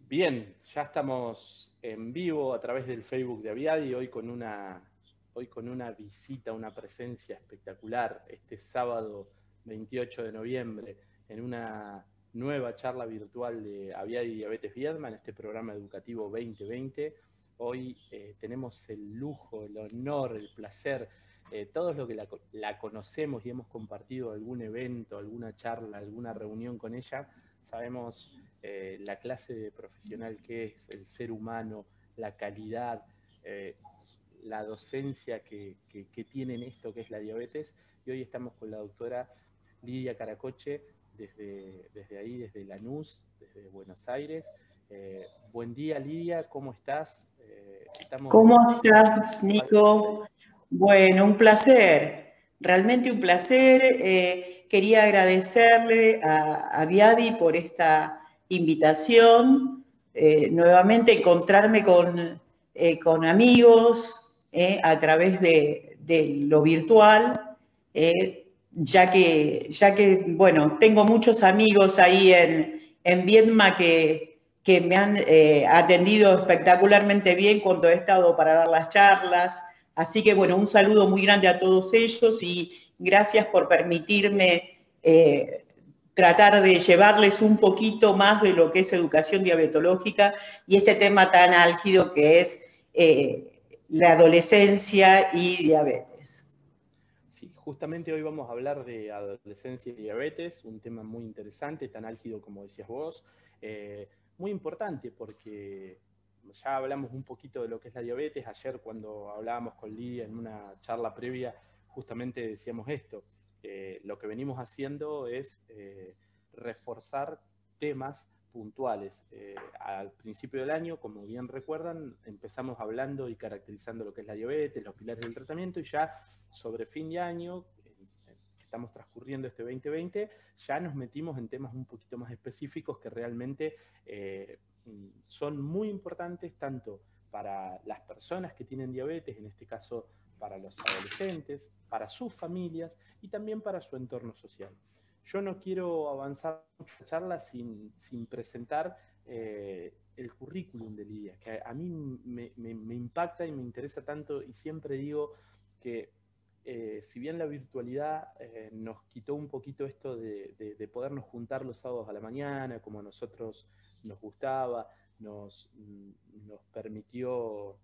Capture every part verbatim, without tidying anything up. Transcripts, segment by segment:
Bien, ya estamos en vivo a través del Facebook de Aviadi, hoy con una, hoy con una visita, una presencia espectacular, este sábado veintiocho de noviembre, en una nueva charla virtual de Aviadi Diabetes Viedma, en este programa educativo veinte veinte. Hoy eh, tenemos el lujo, el honor, el placer, eh, todos los que la, la conocemos y hemos compartido algún evento, alguna charla, alguna reunión con ella, sabemos eh, la clase de profesional que es, el ser humano, la calidad, eh, la docencia que, que, que tienen esto que es la diabetes. Y hoy estamos con la doctora Lidia Caracoche, desde, desde ahí, desde Lanús, desde Buenos Aires. Eh, buen día, Lidia, ¿cómo estás? Eh, estamos en... ¿Cómo estás, Nico? Bueno, un placer, realmente un placer. Eh, quería agradecerle a, a Viadi por esta invitación, eh, nuevamente encontrarme con, eh, con amigos eh, a través de, de lo virtual, eh, ya, que, ya que, bueno, tengo muchos amigos ahí en, en Viedma que que me han eh, atendido espectacularmente bien cuando he estado para dar las charlas. Así que, bueno, un saludo muy grande a todos ellos y gracias por permitirme eh, tratar de llevarles un poquito más de lo que es educación diabetológica y este tema tan álgido que es eh, la adolescencia y diabetes. Sí, justamente hoy vamos a hablar de adolescencia y diabetes, un tema muy interesante, tan álgido como decías vos, eh, muy importante porque ya hablamos un poquito de lo que es la diabetes. Ayer cuando hablábamos con Lidia en una charla previa, justamente decíamos esto, eh, lo que venimos haciendo es eh, reforzar temas puntuales. Eh, al principio del año, como bien recuerdan, empezamos hablando y caracterizando lo que es la diabetes, los pilares del tratamiento, y ya sobre fin de año, estamos transcurriendo este veinte veinte, ya nos metimos en temas un poquito más específicos que realmente eh, son muy importantes tanto para las personas que tienen diabetes, en este caso para los adolescentes, para sus familias y también para su entorno social. Yo no quiero avanzar la charla sin, sin presentar eh, el currículum de Lidia, que a mí me, me, me impacta y me interesa tanto, y siempre digo que eh, si bien la virtualidad eh, nos quitó un poquito esto de, de, de podernos juntar los sábados a la mañana, como a nosotros nos gustaba, nos, nos permitió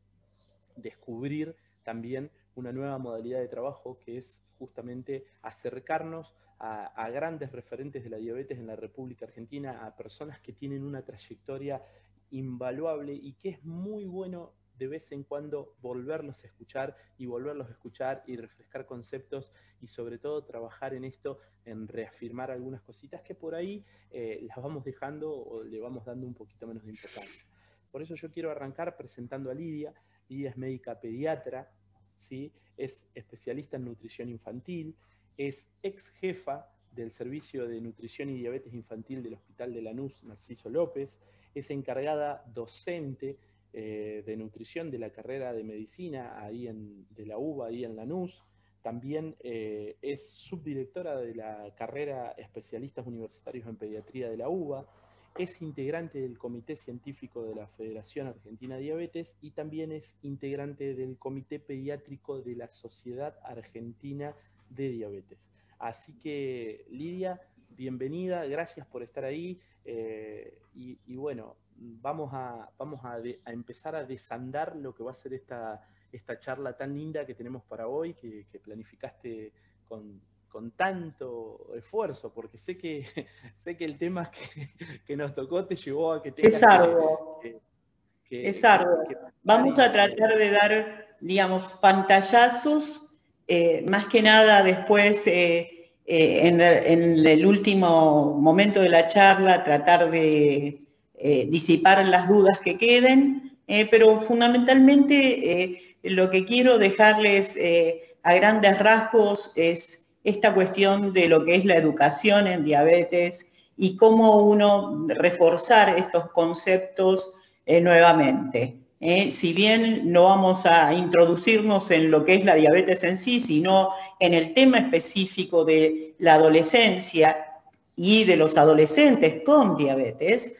descubrir también una nueva modalidad de trabajo que es justamente acercarnos a, a grandes referentes de la diabetes en la República Argentina, a personas que tienen una trayectoria invaluable y que es muy bueno de vez en cuando volverlos a escuchar y volverlos a escuchar y refrescar conceptos y sobre todo trabajar en esto, en reafirmar algunas cositas que por ahí eh, las vamos dejando o le vamos dando un poquito menos de importancia. Por eso yo quiero arrancar presentando a Lidia. Lidia es médica pediatra, ¿sí? Es especialista en nutrición infantil, es ex jefa del Servicio de Nutrición y Diabetes Infantil del Hospital de Lanús, Narciso López, es encargada docente eh, de nutrición de la carrera de medicina ahí en, de la U B A, ahí en Lanús. También eh, es subdirectora de la carrera Especialistas Universitarios en Pediatría de la U B A, es integrante del Comité Científico de la Federación Argentina de Diabetes y también es integrante del Comité Pediátrico de la Sociedad Argentina de Diabetes. Así que, Lidia, bienvenida, gracias por estar ahí eh, y, y bueno, vamos, a, vamos a, de, a empezar a desandar lo que va a ser esta, esta charla tan linda que tenemos para hoy, que, que planificaste con, con tanto esfuerzo, porque sé que, sé que el tema que, que nos tocó te llevó a que tengas Es que... arduo. que, que, Es arduo. que, que Vamos y, a tratar de dar, digamos, pantallazos, eh, más que nada después, eh, eh, en, en, el último momento de la charla, tratar de eh, disipar las dudas que queden, eh, pero fundamentalmente eh, lo que quiero dejarles eh, a grandes rasgos es esta cuestión de lo que es la educación en diabetes y cómo uno reforzar estos conceptos Eh, nuevamente. Eh, si bien no vamos a introducirnos en lo que es la diabetes en sí, sino en el tema específico de la adolescencia y de los adolescentes con diabetes,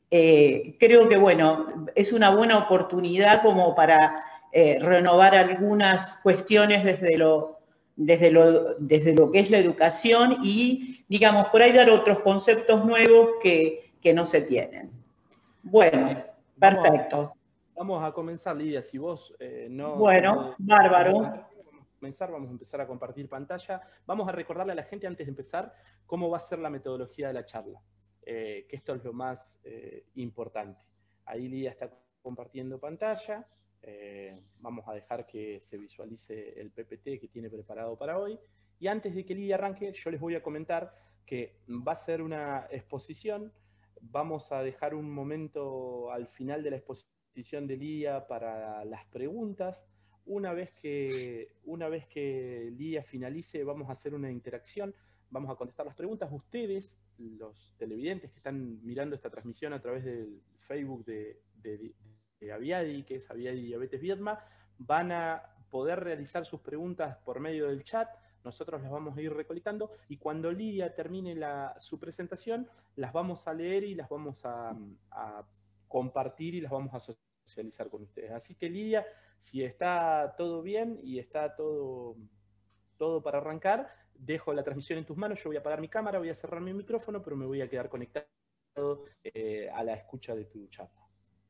eh, creo que, bueno, es una buena oportunidad como para eh, renovar algunas cuestiones desde lo, desde, lo, desde lo que es la educación y, digamos, por ahí dar otros conceptos nuevos que, que no se tienen. Bueno, Eh, vamos perfecto. a, vamos a comenzar, Lidia. Si vos eh, no Bueno, tenés bárbaro. vamos a comenzar, vamos a empezar a compartir pantalla. Vamos a recordarle a la gente antes de empezar cómo va a ser la metodología de la charla, eh, que esto es lo más eh, importante. Ahí Lidia está compartiendo pantalla. Eh, vamos a dejar que se visualice el P P T que tiene preparado para hoy. Y antes de que Lidia arranque, yo les voy a comentar que va a ser una exposición. Vamos a dejar un momento al final de la exposición de Lidia para las preguntas. Una vez que, una vez que Lidia finalice, vamos a hacer una interacción, vamos a contestar las preguntas. Ustedes, los televidentes que están mirando esta transmisión a través del Facebook de, de, de Aviadi, que es Aviadi Diabetes Viedma, van a poder realizar sus preguntas por medio del chat. Nosotros las vamos a ir recolectando y cuando Lidia termine la, su presentación, las vamos a leer y las vamos a, a compartir y las vamos a socializar con ustedes. Así que Lidia, si está todo bien y está todo, todo para arrancar, dejo la transmisión en tus manos. Yo voy a apagar mi cámara, voy a cerrar mi micrófono, pero me voy a quedar conectado eh, a la escucha de tu charla.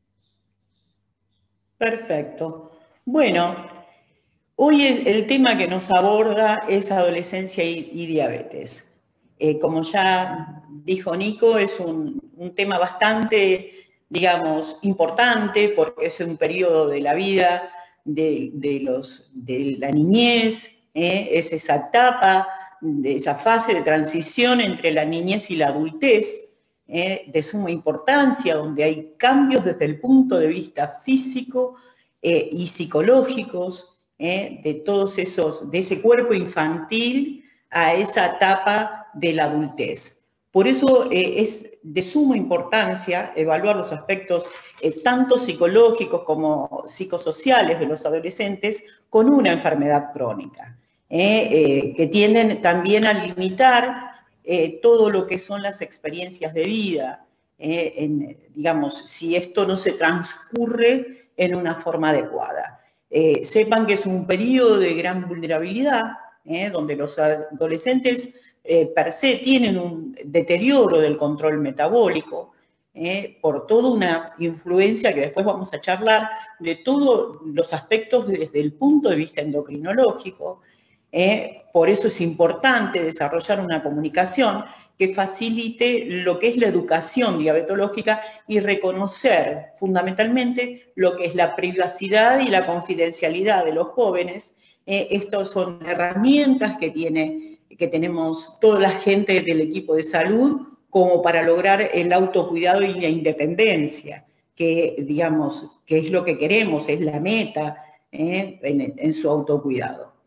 Perfecto. Bueno, hoy el tema que nos aborda es adolescencia y, y diabetes. Eh, como ya dijo Nico, es un, un tema bastante, digamos, importante porque es un periodo de la vida de, de, los, de la niñez, eh, es esa etapa, de esa fase de transición entre la niñez y la adultez, eh, de suma importancia, donde hay cambios desde el punto de vista físico eh, y psicológicos, Eh, de todos esos, de ese cuerpo infantil a esa etapa de la adultez. Por eso eh, es de suma importancia evaluar los aspectos eh, tanto psicológicos como psicosociales de los adolescentes con una enfermedad crónica, eh, eh, que tienden también a limitar eh, todo lo que son las experiencias de vida, eh, en, digamos, si esto no se transcurre en una forma adecuada. Eh, sepan que es un periodo de gran vulnerabilidad, eh, donde los adolescentes eh, per se tienen un deterioro del control metabólico, eh, por toda una influencia que después vamos a charlar de todos los aspectos desde el punto de vista endocrinológico. Eh, por eso es importante desarrollar una comunicación que facilite lo que es la educación diabetológica y reconocer fundamentalmente lo que es la privacidad y la confidencialidad de los jóvenes. Eh, Estas son herramientas que, tiene, que tenemos toda la gente del equipo de salud como para lograr el autocuidado y la independencia, que, digamos, que es lo que queremos, es la meta eh, en, en su autocuidado.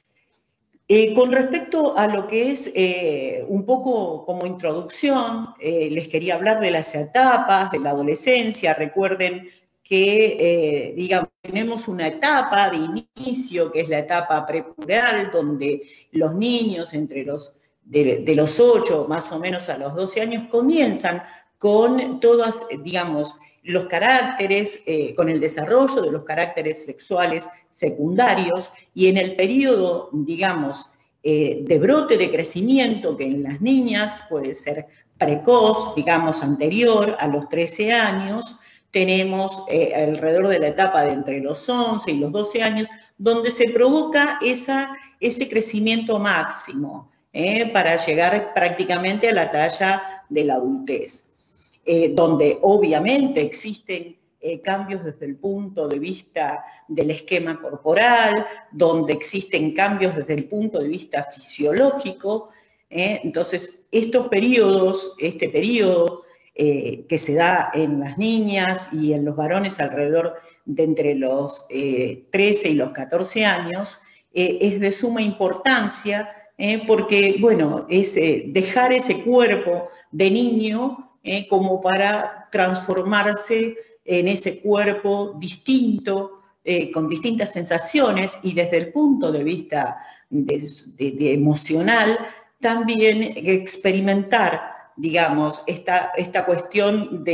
Eh, con respecto a lo que es eh, un poco como introducción, eh, les quería hablar de las etapas de la adolescencia. Recuerden que, eh, digamos, tenemos una etapa de inicio, que es la etapa prepuberal, donde los niños entre los, de, de los ocho más o menos a los doce años comienzan con todas, digamos, los caracteres, eh, con el desarrollo de los caracteres sexuales secundarios y en el periodo, digamos, eh, de brote de crecimiento que en las niñas puede ser precoz, digamos, anterior a los trece años, tenemos eh, alrededor de la etapa de entre los once y los doce años, donde se provoca esa, ese crecimiento máximo eh, para llegar prácticamente a la talla de la adultez. Eh, donde obviamente existen eh, cambios desde el punto de vista del esquema corporal, donde existen cambios desde el punto de vista fisiológico. Eh, entonces, estos periodos, este periodo eh, que se da en las niñas y en los varones alrededor de entre los eh, trece y los catorce años, eh, es de suma importancia eh, porque, bueno, es eh, dejar ese cuerpo de niño Eh, como para transformarse en ese cuerpo distinto, eh, con distintas sensaciones y desde el punto de vista de, de, de emocional, también experimentar, digamos, esta, esta cuestión de,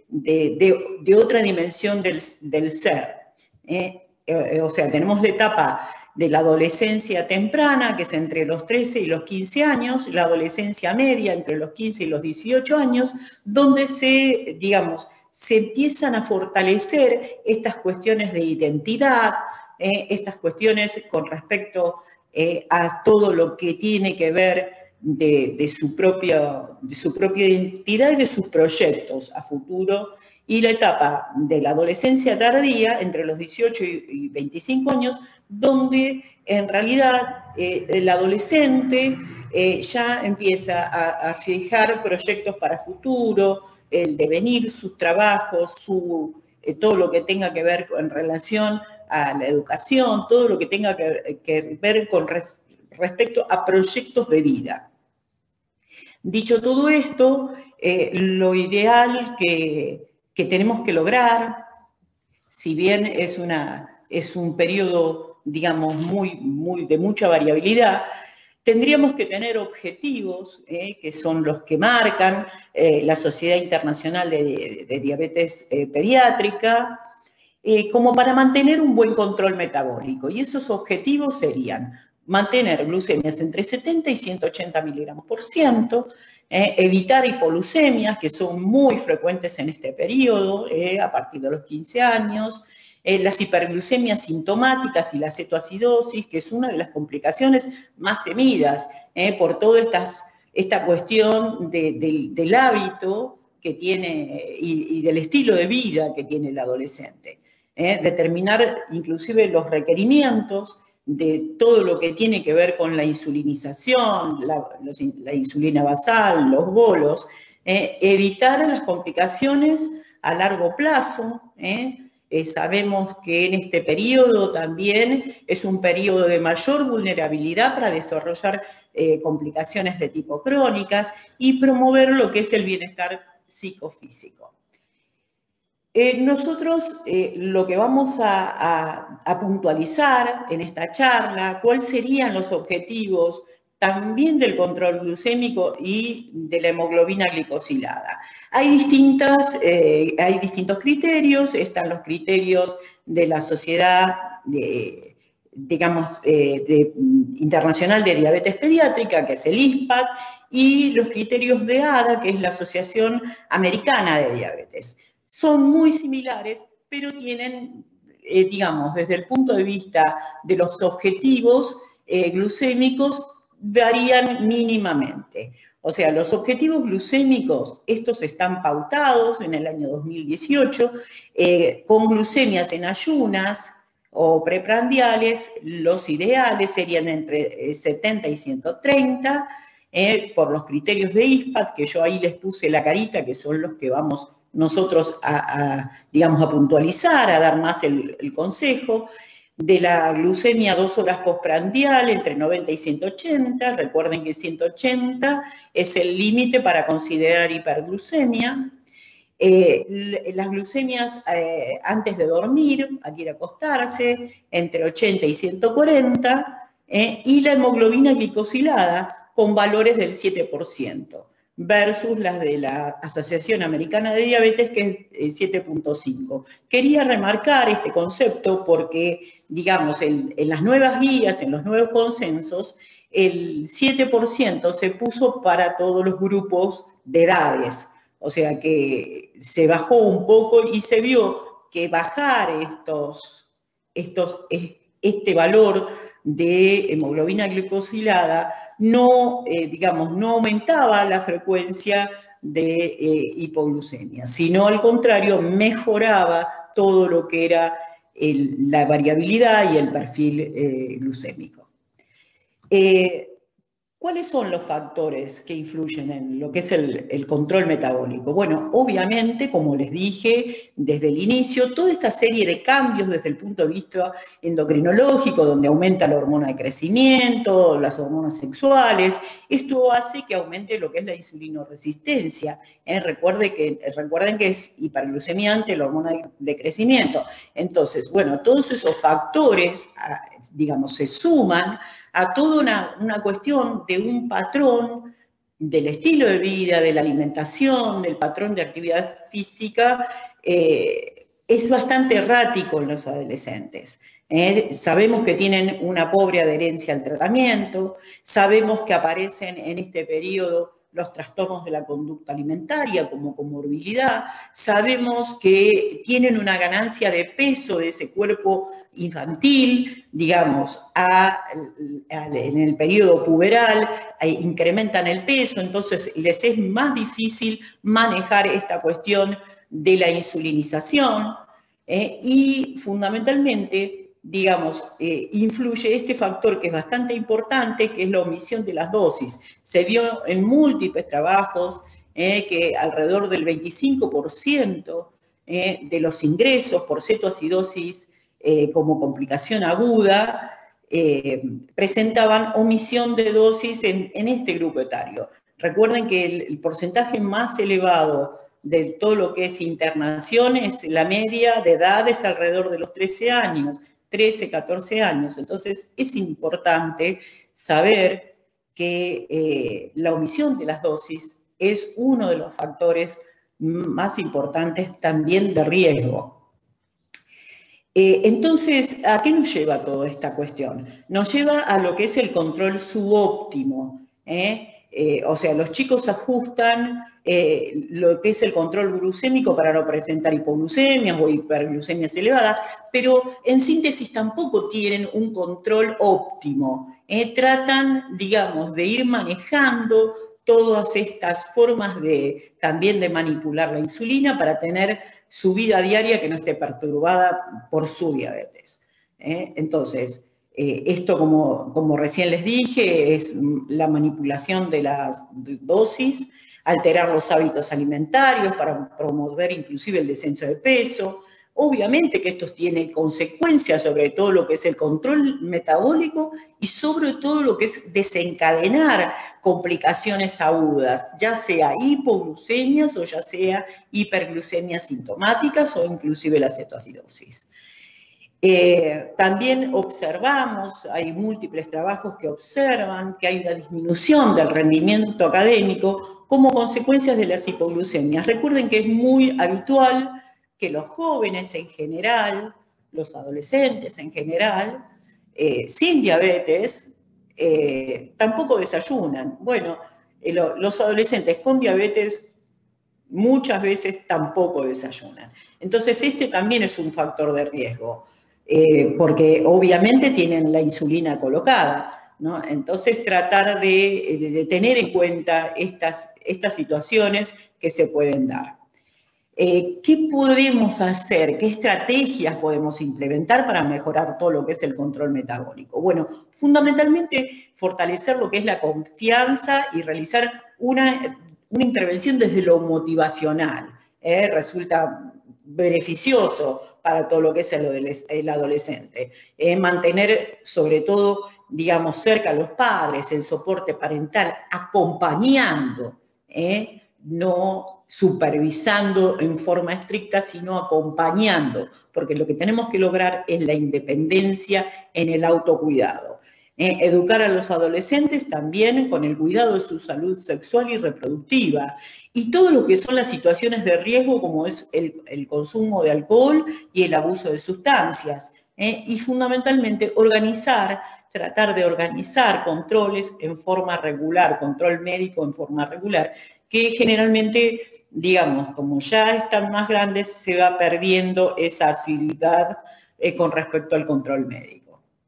de, de, de otra dimensión del, del ser. ¿eh? Eh, o sea, tenemos la etapa de la adolescencia temprana, que es entre los trece y los quince años, la adolescencia media entre los quince y los dieciocho años, donde se, digamos, se empiezan a fortalecer estas cuestiones de identidad, eh, estas cuestiones con respecto eh, a todo lo que tiene que ver de, de, su propia, de su propia identidad y de sus proyectos a futuro, y la etapa de la adolescencia tardía, entre los dieciocho y veinticinco años, donde en realidad eh, el adolescente eh, ya empieza a, a fijar proyectos para futuro, el devenir, sus trabajos, su, eh, todo lo que tenga que ver en relación a la educación, todo lo que tenga que, que ver con res, respecto a proyectos de vida. Dicho todo esto, eh, lo ideal que que tenemos que lograr, si bien es, una, es un periodo, digamos, muy, muy, de mucha variabilidad, tendríamos que tener objetivos, eh, que son los que marcan eh, la Sociedad Internacional de, de, de Diabetes eh, Pediátrica, eh, como para mantener un buen control metabólico. Y esos objetivos serían mantener glucemias entre setenta y ciento ochenta miligramos por ciento, eh, evitar hipoglucemias, que son muy frecuentes en este periodo, eh, a partir de los quince años, eh, las hiperglucemias sintomáticas y la cetoacidosis, que es una de las complicaciones más temidas eh, por toda estas, esta cuestión de, de, del hábito que tiene y, y del estilo de vida que tiene el adolescente. Eh, determinar inclusive los requerimientos de todo lo que tiene que ver con la insulinización, la, los, la insulina basal, los bolos, eh, evitar las complicaciones a largo plazo. Eh, eh, sabemos que en este periodo también es un periodo de mayor vulnerabilidad para desarrollar eh, complicaciones de tipo crónicas y promover lo que es el bienestar psicofísico. Eh, nosotros eh, lo que vamos a, a, a puntualizar en esta charla, cuáles serían los objetivos también del control glucémico y de la hemoglobina glicosilada. Hay, distintas, eh, hay distintos criterios, están los criterios de la Sociedad de, digamos, eh, de, Internacional de Diabetes Pediátrica, que es el I S P A D, y los criterios de A D A, que es la Asociación Americana de Diabetes. Son muy similares, pero tienen, eh, digamos, desde el punto de vista de los objetivos eh, glucémicos, varían mínimamente. O sea, los objetivos glucémicos, estos están pautados en el año dos mil dieciocho, eh, con glucemias en ayunas o preprandiales, los ideales serían entre setenta y ciento treinta, eh, por los criterios de I S P A D, que yo ahí les puse la carita, que son los que vamos nosotros a, a, digamos, a puntualizar, a dar más el, el consejo, de la glucemia dos horas postprandial entre noventa y ciento ochenta, recuerden que ciento ochenta es el límite para considerar hiperglucemia, eh, las glucemias eh, antes de dormir, al ir a acostarse, entre ochenta y ciento cuarenta, eh, y la hemoglobina glicosilada con valores del siete por ciento. Versus las de la Asociación Americana de Diabetes, que es siete punto cinco. Quería remarcar este concepto porque, digamos, en, en las nuevas guías, en los nuevos consensos, el siete por ciento se puso para todos los grupos de edades. O sea que se bajó un poco y se vio que bajar estos, estos, este valor de hemoglobina glicosilada no, eh, digamos, no aumentaba la frecuencia de eh, hipoglucemia, sino al contrario, mejoraba todo lo que era el, la variabilidad y el perfil eh, glucémico. Eh, ¿Cuáles son los factores que influyen en lo que es el, el control metabólico? Bueno, obviamente, como les dije desde el inicio, toda esta serie de cambios desde el punto de vista endocrinológico, donde aumenta la hormona de crecimiento, las hormonas sexuales, esto hace que aumente lo que es la insulinoresistencia. ¿eh? Recuerde que, recuerden que es hiperglucemiante la hormona de crecimiento. Entonces, bueno, todos esos factores, digamos, se suman a toda una, una cuestión de un patrón del estilo de vida, de la alimentación, del patrón de actividad física, eh, es bastante errático en los adolescentes. Eh, sabemos que tienen una pobre adherencia al tratamiento, sabemos que aparecen en este periodo los trastornos de la conducta alimentaria como comorbilidad, sabemos que tienen una ganancia de peso de ese cuerpo infantil, digamos, a, a, en el periodo puberal, a, incrementan el peso, entonces les es más difícil manejar esta cuestión de la insulinización, eh, y fundamentalmente, digamos, eh, influye este factor que es bastante importante, que es la omisión de las dosis. Se vio en múltiples trabajos eh, que alrededor del veinticinco por ciento eh, de los ingresos por cetoacidosis eh, como complicación aguda eh, presentaban omisión de dosis en, en este grupo etario. Recuerden que el, el porcentaje más elevado de todo lo que es internación es la media de edad es alrededor de los trece años, trece, catorce años. Entonces es importante saber que eh, la omisión de las dosis es uno de los factores más importantes también de riesgo. Eh, entonces, ¿a qué nos lleva toda esta cuestión? Nos lleva a lo que es el control subóptimo, ¿eh? Eh, o sea, los chicos ajustan eh, lo que es el control glucémico para no presentar hipoglucemias o hiperglucemias elevadas, pero en síntesis tampoco tienen un control óptimo. Eh, tratan, digamos, de ir manejando todas estas formas de, también de manipular la insulina para tener su vida diaria que no esté perturbada por su diabetes. Eh, entonces, Eh, esto, como, como recién les dije, es la manipulación de las dosis, alterar los hábitos alimentarios para promover inclusive el descenso de peso. Obviamente que esto tiene consecuencias sobre todo lo que es el control metabólico y sobre todo lo que es desencadenar complicaciones agudas, ya sea hipoglucemias o ya sea hiperglucemias sintomáticas o inclusive la cetoacidosis. Eh, también observamos, hay múltiples trabajos que observan que hay una disminución del rendimiento académico como consecuencias de las hipoglucemias. Recuerden que es muy habitual que los jóvenes en general, los adolescentes en general, eh, sin diabetes, eh, tampoco desayunan. Bueno, eh, lo, los adolescentes con diabetes muchas veces tampoco desayunan. Entonces, este también es un factor de riesgo. Eh, porque obviamente tienen la insulina colocada, ¿no? Entonces tratar de, de, de tener en cuenta estas, estas situaciones que se pueden dar. Eh, ¿Qué podemos hacer? ¿Qué estrategias podemos implementar para mejorar todo lo que es el control metabólico? Bueno, fundamentalmente fortalecer lo que es la confianza y realizar una, una intervención desde lo motivacional. ¿eh? Resulta beneficioso para todo lo que es el, el adolescente. Eh, mantener, sobre todo, digamos, cerca a los padres, el soporte parental, acompañando, eh, no supervisando en forma estricta, sino acompañando, porque lo que tenemos que lograr es la independencia en el autocuidado. Eh, educar a los adolescentes también con el cuidado de su salud sexual y reproductiva y todo lo que son las situaciones de riesgo como es el, el consumo de alcohol y el abuso de sustancias. Eh, y fundamentalmente organizar, tratar de organizar controles en forma regular, control médico en forma regular, que generalmente, digamos, como ya están más grandes, se va perdiendo esa asiduidad eh, con respecto al control médico.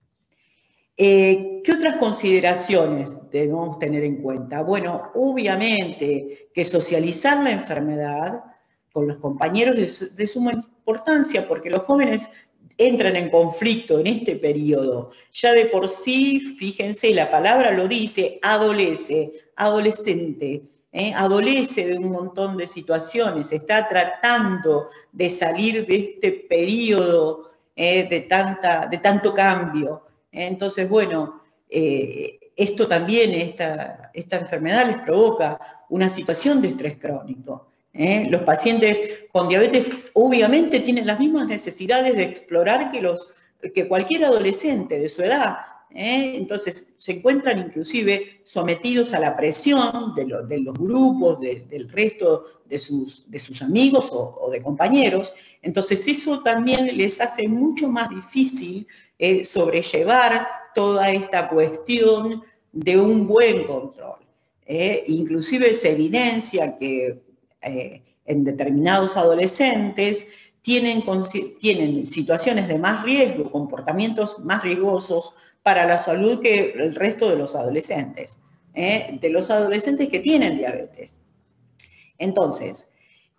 Eh, ¿Qué otras consideraciones debemos tener en cuenta? Bueno, obviamente que socializar la enfermedad con los compañeros es de suma importancia porque los jóvenes entran en conflicto en este periodo. Ya de por sí, fíjense, la palabra lo dice, adolece, adolescente, ¿eh? adolece de un montón de situaciones, está tratando de salir de este periodo eh, de, tanta, de tanto cambio. Entonces, bueno, eh, esto también, esta, esta enfermedad les provoca una situación de estrés crónico. ¿eh? Los pacientes con diabetes obviamente tienen las mismas necesidades de explorar que, los, que cualquier adolescente de su edad, ¿eh? Entonces se encuentran inclusive sometidos a la presión de, lo, de los grupos, de, del resto de sus, de sus amigos o, o de compañeros. Entonces eso también les hace mucho más difícil eh, sobrellevar toda esta cuestión de un buen control. Eh, inclusive se evidencia que eh, en determinados adolescentes tienen, tienen situaciones de más riesgo, comportamientos más riesgosos para la salud que el resto de los adolescentes, ¿eh? de los adolescentes que tienen diabetes. Entonces,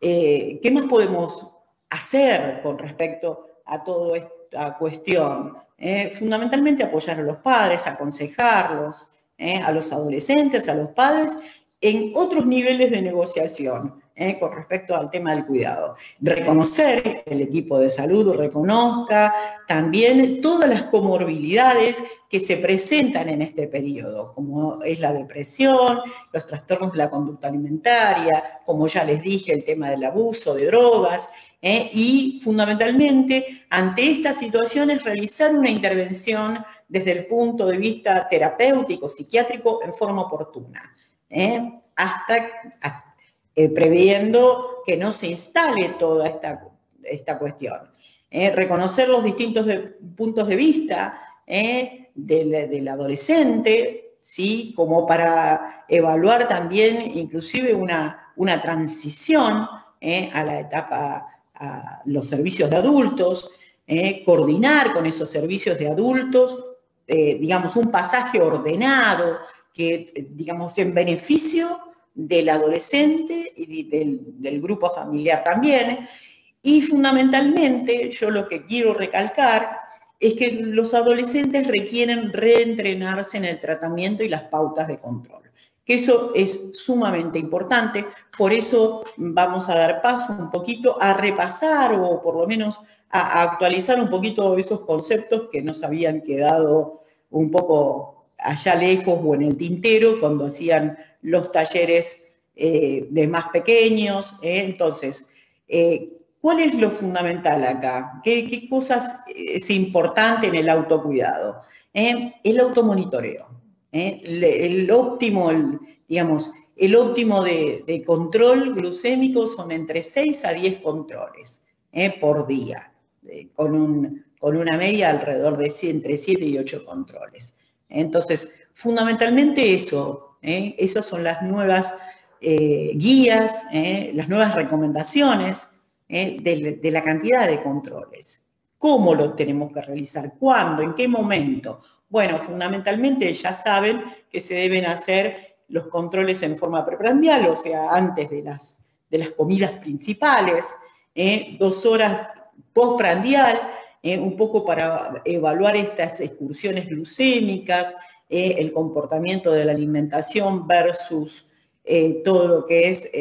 eh, ¿qué más podemos hacer con respecto a toda esta cuestión? Eh, fundamentalmente apoyar a los padres, aconsejarlos, eh, a los adolescentes, a los padres, en otros niveles de negociación eh, con respecto al tema del cuidado. Reconocer, el equipo de salud reconozca también todas las comorbilidades que se presentan en este periodo, como es la depresión, los trastornos de la conducta alimentaria, como ya les dije, el tema del abuso de drogas, eh, y fundamentalmente ante estas situaciones realizar una intervención desde el punto de vista terapéutico, psiquiátrico, en forma oportuna. ¿Eh? hasta, hasta eh, previendo que no se instale toda esta, esta cuestión. Eh, reconocer los distintos de, puntos de vista eh, del, del adolescente, ¿sí? Como para evaluar también inclusive una, una transición eh, a la etapa, a los servicios de adultos, eh, coordinar con esos servicios de adultos, eh, digamos, un pasaje ordenado, que, digamos, en beneficio del adolescente y del, del grupo familiar también. Y fundamentalmente, yo lo que quiero recalcar es que los adolescentes requieren reentrenarse en el tratamiento y las pautas de control, que eso es sumamente importante. Por eso vamos a dar paso un poquito a repasar o por lo menos a, a actualizar un poquito esos conceptos que nos habían quedado un poco allá lejos o en el tintero cuando hacían los talleres eh, de más pequeños. ¿eh? Entonces, eh, ¿cuál es lo fundamental acá? ¿Qué, qué cosas es importante en el autocuidado? ¿Eh? El automonitoreo. ¿eh? El, el óptimo, el, digamos, el óptimo de, de control glucémico son entre seis a diez controles ¿eh? por día, eh, con, un, con una media alrededor de entre siete y ocho controles. Entonces, fundamentalmente eso, ¿eh? esas son las nuevas eh, guías, ¿eh? las nuevas recomendaciones ¿eh? de, de la cantidad de controles. ¿Cómo los tenemos que realizar? ¿Cuándo? ¿En qué momento? Bueno, fundamentalmente ya saben que se deben hacer los controles en forma preprandial, o sea, antes de las, de las comidas principales, ¿eh? dos horas postprandial, Eh, un poco para evaluar estas excursiones glucémicas, eh, el comportamiento de la alimentación versus eh, todo lo que es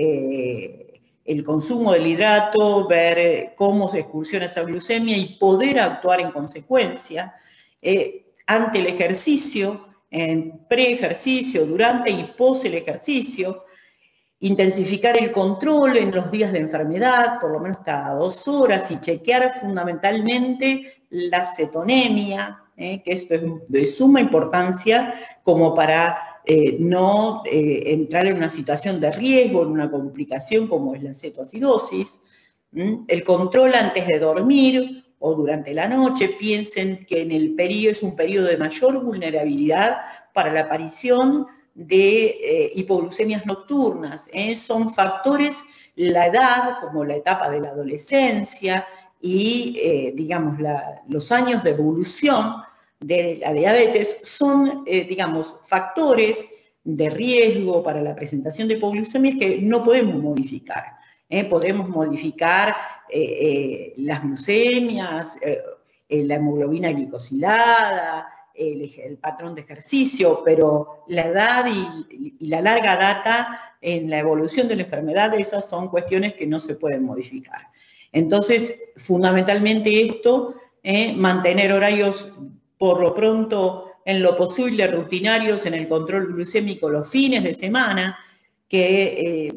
eh, el consumo del hidrato, ver eh, cómo se excursiona esa glucemia y poder actuar en consecuencia. Eh, ante el ejercicio, en pre-ejercicio, durante y post el ejercicio, intensificar el control en los días de enfermedad, por lo menos cada dos horas, y chequear fundamentalmente la cetonemia, eh, que esto es de suma importancia como para eh, no eh, entrar en una situación de riesgo, en una complicación como es la cetoacidosis. ¿Mm? El control antes de dormir o durante la noche, piensen que en el periodo es un periodo de mayor vulnerabilidad para la aparición de eh, hipoglucemias nocturnas. ¿eh? Son factores, la edad, como la etapa de la adolescencia y, eh, digamos, la, los años de evolución de la diabetes, son, eh, digamos, factores de riesgo para la presentación de hipoglucemias que no podemos modificar. ¿eh? Podemos modificar eh, eh, las glucemias, eh, la hemoglobina glicosilada, El, el patrón de ejercicio, pero la edad y, y la larga data en la evolución de la enfermedad, esas son cuestiones que no se pueden modificar. Entonces, fundamentalmente esto, eh, mantener horarios por lo pronto en lo posible rutinarios en el control glucémico los fines de semana, que eh,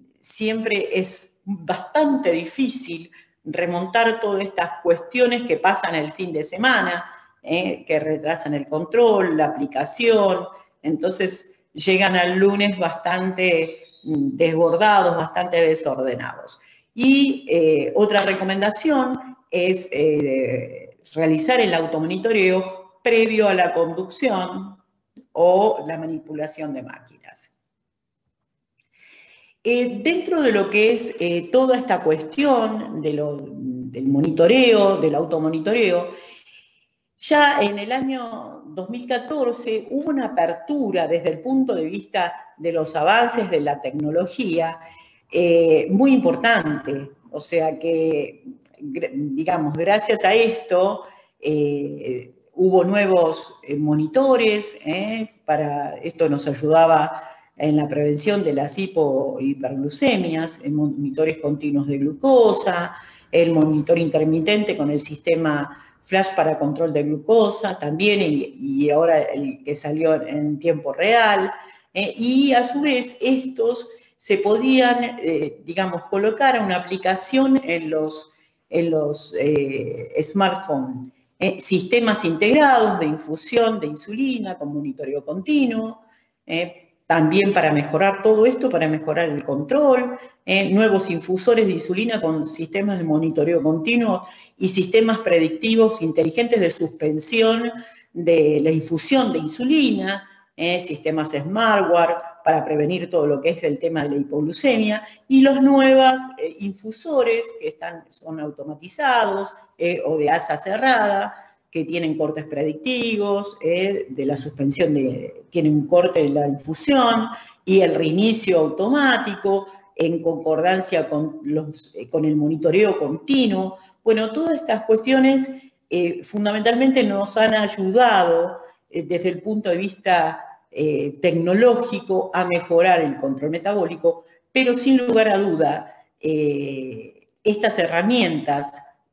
siempre es bastante difícil remontar todas estas cuestiones que pasan el fin de semana. eh, que retrasan el control, la aplicación. Entonces llegan al lunes bastante desbordados, bastante desordenados. Y eh, otra recomendación es eh, realizar el automonitoreo previo a la conducción o la manipulación de máquinas. Eh, dentro de lo que es eh, toda esta cuestión de lo, del monitoreo, del automonitoreo, ya en el año dos mil catorce hubo una apertura desde el punto de vista de los avances de la tecnología eh, muy importante. O sea que, digamos, gracias a esto eh, hubo nuevos eh, monitores, eh, para esto nos ayudaba en la prevención de las hipo- hiperglucemias, en monitores continuos de glucosa, el monitor intermitente con el sistema flash para control de glucosa también, y, y ahora el que salió en tiempo real, eh, y a su vez estos se podían, eh, digamos, colocar a una aplicación en los, en los eh, smartphones, eh, sistemas integrados de infusión de insulina con monitoreo continuo, eh, también para mejorar todo esto, para mejorar el control, eh, nuevos infusores de insulina con sistemas de monitoreo continuo y sistemas predictivos inteligentes de suspensión de la infusión de insulina, eh, sistemas smartware para prevenir todo lo que es el tema de la hipoglucemia, y los nuevos eh, infusores que están, son automatizados eh, o de asa cerrada, que tienen cortes predictivos, eh, de la suspensión, de, tienen un corte de la infusión y el reinicio automático en concordancia con, los, eh, con el monitoreo continuo. Bueno, todas estas cuestiones eh, fundamentalmente nos han ayudado eh, desde el punto de vista eh, tecnológico a mejorar el control metabólico, pero sin lugar a duda, eh, estas herramientas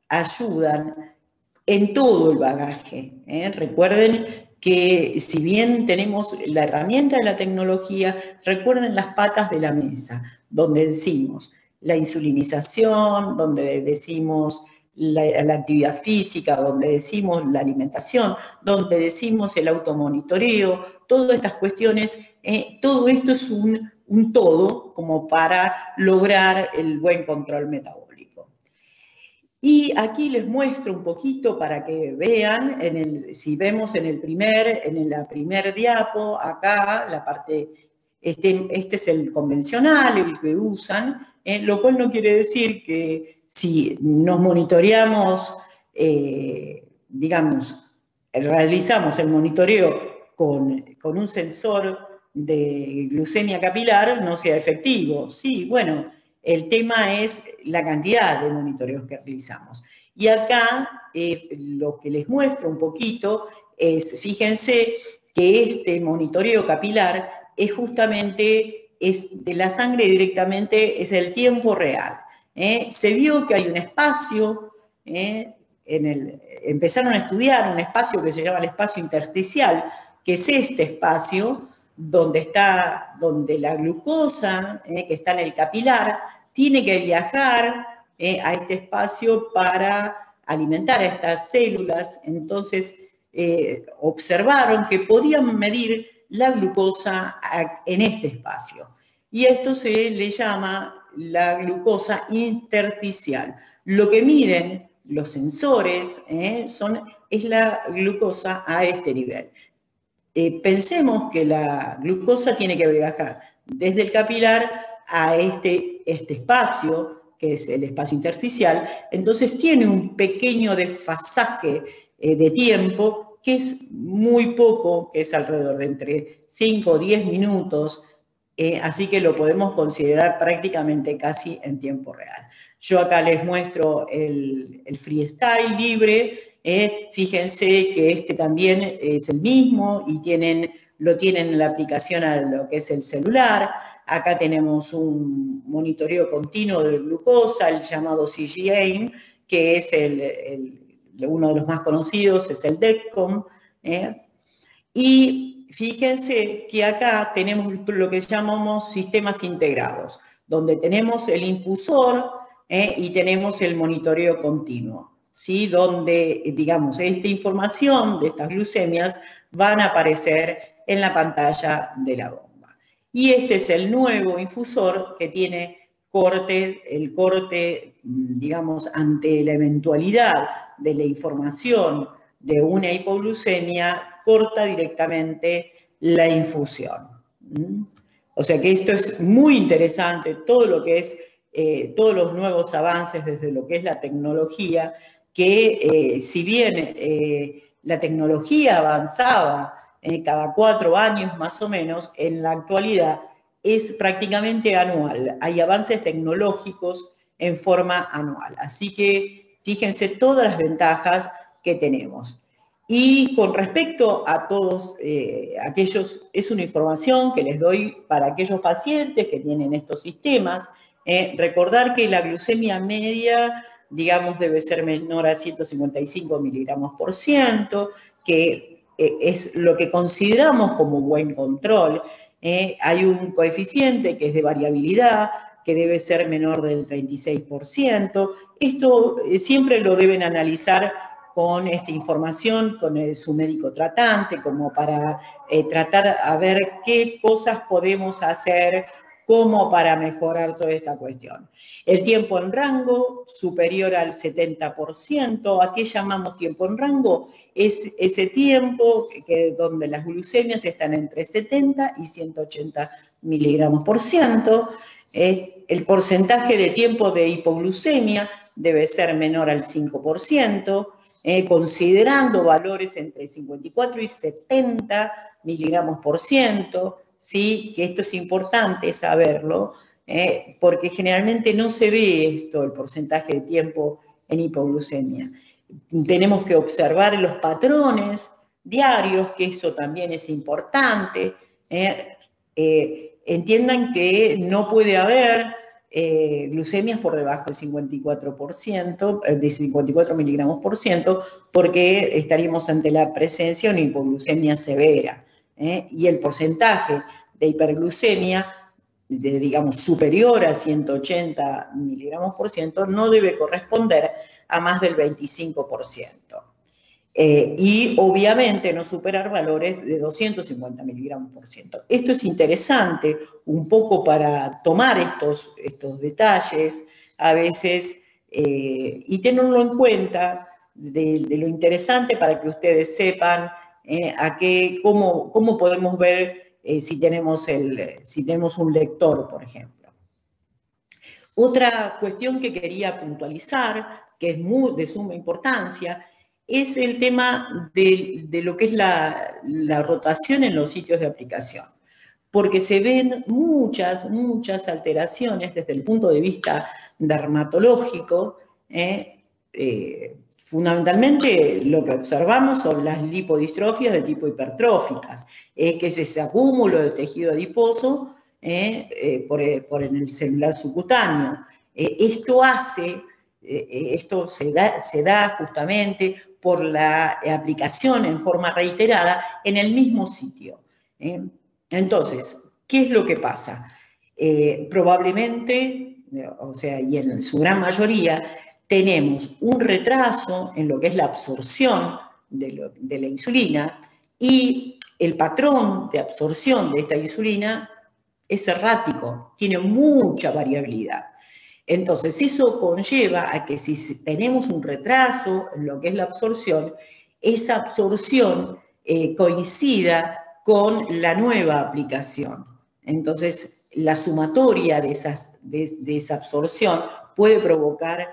ayudan en todo el bagaje. ¿eh? Recuerden que si bien tenemos la herramienta de la tecnología, recuerden las patas de la mesa, donde decimos la insulinización, donde decimos la, la actividad física, donde decimos la alimentación, donde decimos el automonitoreo, todas estas cuestiones, eh, todo esto es un, un todo como para lograr el buen control metabólico. Y aquí les muestro un poquito para que vean, en el, si vemos en el primer, en la primer diapo, acá, la parte, este, este es el convencional, el que usan, eh, lo cual no quiere decir que si nos monitoreamos, eh, digamos, realizamos el monitoreo con, con un sensor de glucemia capilar, no sea efectivo. Sí, bueno, el tema es la cantidad de monitoreos que realizamos. Y acá eh, lo que les muestro un poquito es, fíjense que este monitoreo capilar es justamente, es de la sangre directamente, es el tiempo real. ¿eh? Se vio que hay un espacio, ¿eh? en el, empezaron a estudiar un espacio que se llama el espacio intersticial, que es este espacio, donde está, donde la glucosa, eh, que está en el capilar, tiene que viajar eh, a este espacio para alimentar a estas células. Entonces, eh, observaron que podían medir la glucosa en este espacio. Y esto se le llama la glucosa intersticial. Lo que miden los sensores eh, son, es la glucosa a este nivel. Eh, pensemos que la glucosa tiene que viajar desde el capilar a este, este espacio, que es el espacio intersticial, entonces tiene un pequeño desfasaje eh, de tiempo, que es muy poco, que es alrededor de entre cinco o diez minutos, eh, así que lo podemos considerar prácticamente casi en tiempo real. Yo acá les muestro el, el freestyle libre. Eh, fíjense que este también es el mismo y tienen, lo tienen en la aplicación a lo que es el celular. Acá tenemos un monitoreo continuo de glucosa, el llamado C G A, que es el, el, uno de los más conocidos, es el Dexcom. Eh. Y fíjense que acá tenemos lo que llamamos sistemas integrados, donde tenemos el infusor eh, y tenemos el monitoreo continuo. ¿sí? Donde, digamos, esta información de estas glucemias van a aparecer en la pantalla de la bomba. Y este es el nuevo infusor que tiene corte, el corte, digamos, ante la eventualidad de la información de una hipoglucemia, corta directamente la infusión. O sea que esto es muy interesante, todo lo que es, eh, todos los nuevos avances desde lo que es la tecnología, que eh, si bien eh, la tecnología avanzaba eh, cada cuatro años más o menos, en la actualidad es prácticamente anual. Hay avances tecnológicos en forma anual. Así que fíjense todas las ventajas que tenemos. Y con respecto a todos eh, aquellos, es una información que les doy para aquellos pacientes que tienen estos sistemas. Eh, recordar que la glucemia media, digamos, debe ser menor a ciento cincuenta y cinco miligramos por ciento, que eh, es lo que consideramos como buen control. Eh, hay un coeficiente que es de variabilidad, que debe ser menor del treinta y seis por ciento. Esto eh, siempre lo deben analizar con esta información, con el, su médico tratante, como para eh, tratar a ver qué cosas podemos hacer como para mejorar toda esta cuestión. El tiempo en rango superior al setenta por ciento, ¿a qué llamamos tiempo en rango? Es ese tiempo que, que donde las glucemias están entre setenta y ciento ochenta miligramos por ciento. Eh, el porcentaje de tiempo de hipoglucemia debe ser menor al cinco por ciento, eh, considerando valores entre cincuenta y cuatro y setenta miligramos por ciento, ¿sí? Que esto es importante saberlo, eh, porque generalmente no se ve esto, el porcentaje de tiempo en hipoglucemia. Tenemos que observar los patrones diarios, que eso también es importante. Eh, eh, entiendan que no puede haber eh, glucemias por debajo del cincuenta y cuatro por ciento, eh, de cincuenta y cuatro miligramos por ciento, porque estaríamos ante la presencia de una hipoglucemia severa. ¿eh? Y el porcentaje de hiperglucemia, de, digamos, superior a ciento ochenta miligramos por ciento, no debe corresponder a más del veinticinco por ciento. Eh, y obviamente no superar valores de doscientos cincuenta miligramos por ciento. Esto es interesante un poco para tomar estos, estos detalles a veces eh, y tenerlo en cuenta de, de lo interesante para que ustedes sepan eh, a qué, cómo, cómo podemos ver eh, si, tenemos el, si tenemos un lector, por ejemplo. Otra cuestión que quería puntualizar, que es muy, de suma importancia, es el tema de, de lo que es la, la rotación en los sitios de aplicación, porque se ven muchas, muchas alteraciones desde el punto de vista dermatológico. Eh, eh, fundamentalmente lo que observamos son las lipodistrofias de tipo hipertróficas, eh, que es ese acúmulo de tejido adiposo eh, eh, por, por el celular subcutáneo. Eh, esto hace... Esto se da, se da justamente por la aplicación en forma reiterada en el mismo sitio. ¿eh? Entonces, ¿qué es lo que pasa? Eh, probablemente, o sea, y en su gran mayoría, tenemos un retraso en lo que es la absorción de, lo, de la insulina y el patrón de absorción de esta insulina es errático, tiene mucha variabilidad. Entonces, eso conlleva a que si tenemos un retraso en lo que es la absorción, esa absorción eh, coincida con la nueva aplicación. Entonces, la sumatoria de, esas, de, de esa absorción puede provocar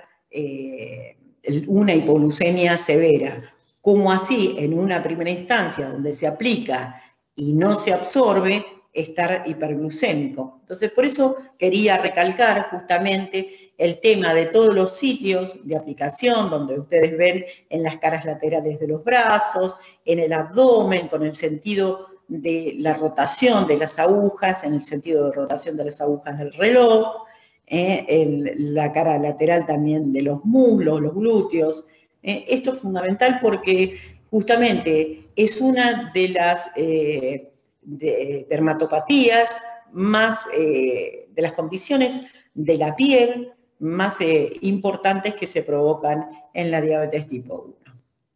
eh, una hipoglucemia severa. Como así, en una primera instancia donde se aplica y no se absorbe, estar hiperglucémico. Entonces, por eso quería recalcar justamente el tema de todos los sitios de aplicación, donde ustedes ven en las caras laterales de los brazos, en el abdomen, con el sentido de la rotación de las agujas, en el sentido de rotación de las agujas del reloj, eh, en la cara lateral también de los muslos, los glúteos. Eh, esto es fundamental porque justamente es una de las... Eh, de dermatopatías, más eh, de las condiciones de la piel más eh, importantes que se provocan en la diabetes tipo uno.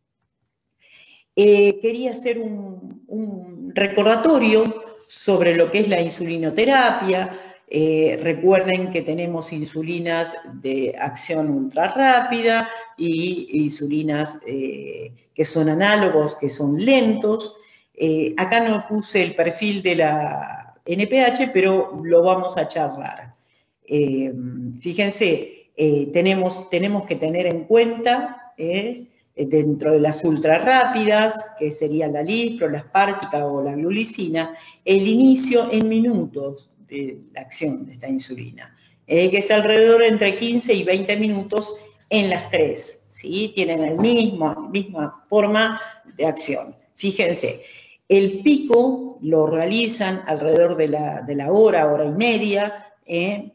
Eh, quería hacer un, un recordatorio sobre lo que es la insulinoterapia. Eh, recuerden que tenemos insulinas de acción ultra rápida y insulinas eh, que son análogos, que son lentos. Eh, acá no puse el perfil de la N P H, pero lo vamos a charlar. Eh, fíjense, eh, tenemos, tenemos que tener en cuenta, eh, dentro de las ultra rápidas, que serían la lispro, la aspártica o la glulicina, el inicio en minutos de la acción de esta insulina, eh, que es alrededor de entre quince y veinte minutos en las tres, ¿sí? Tienen el mismo, la misma forma de acción. Fíjense, el pico lo realizan alrededor de la, de la hora, hora y media, eh,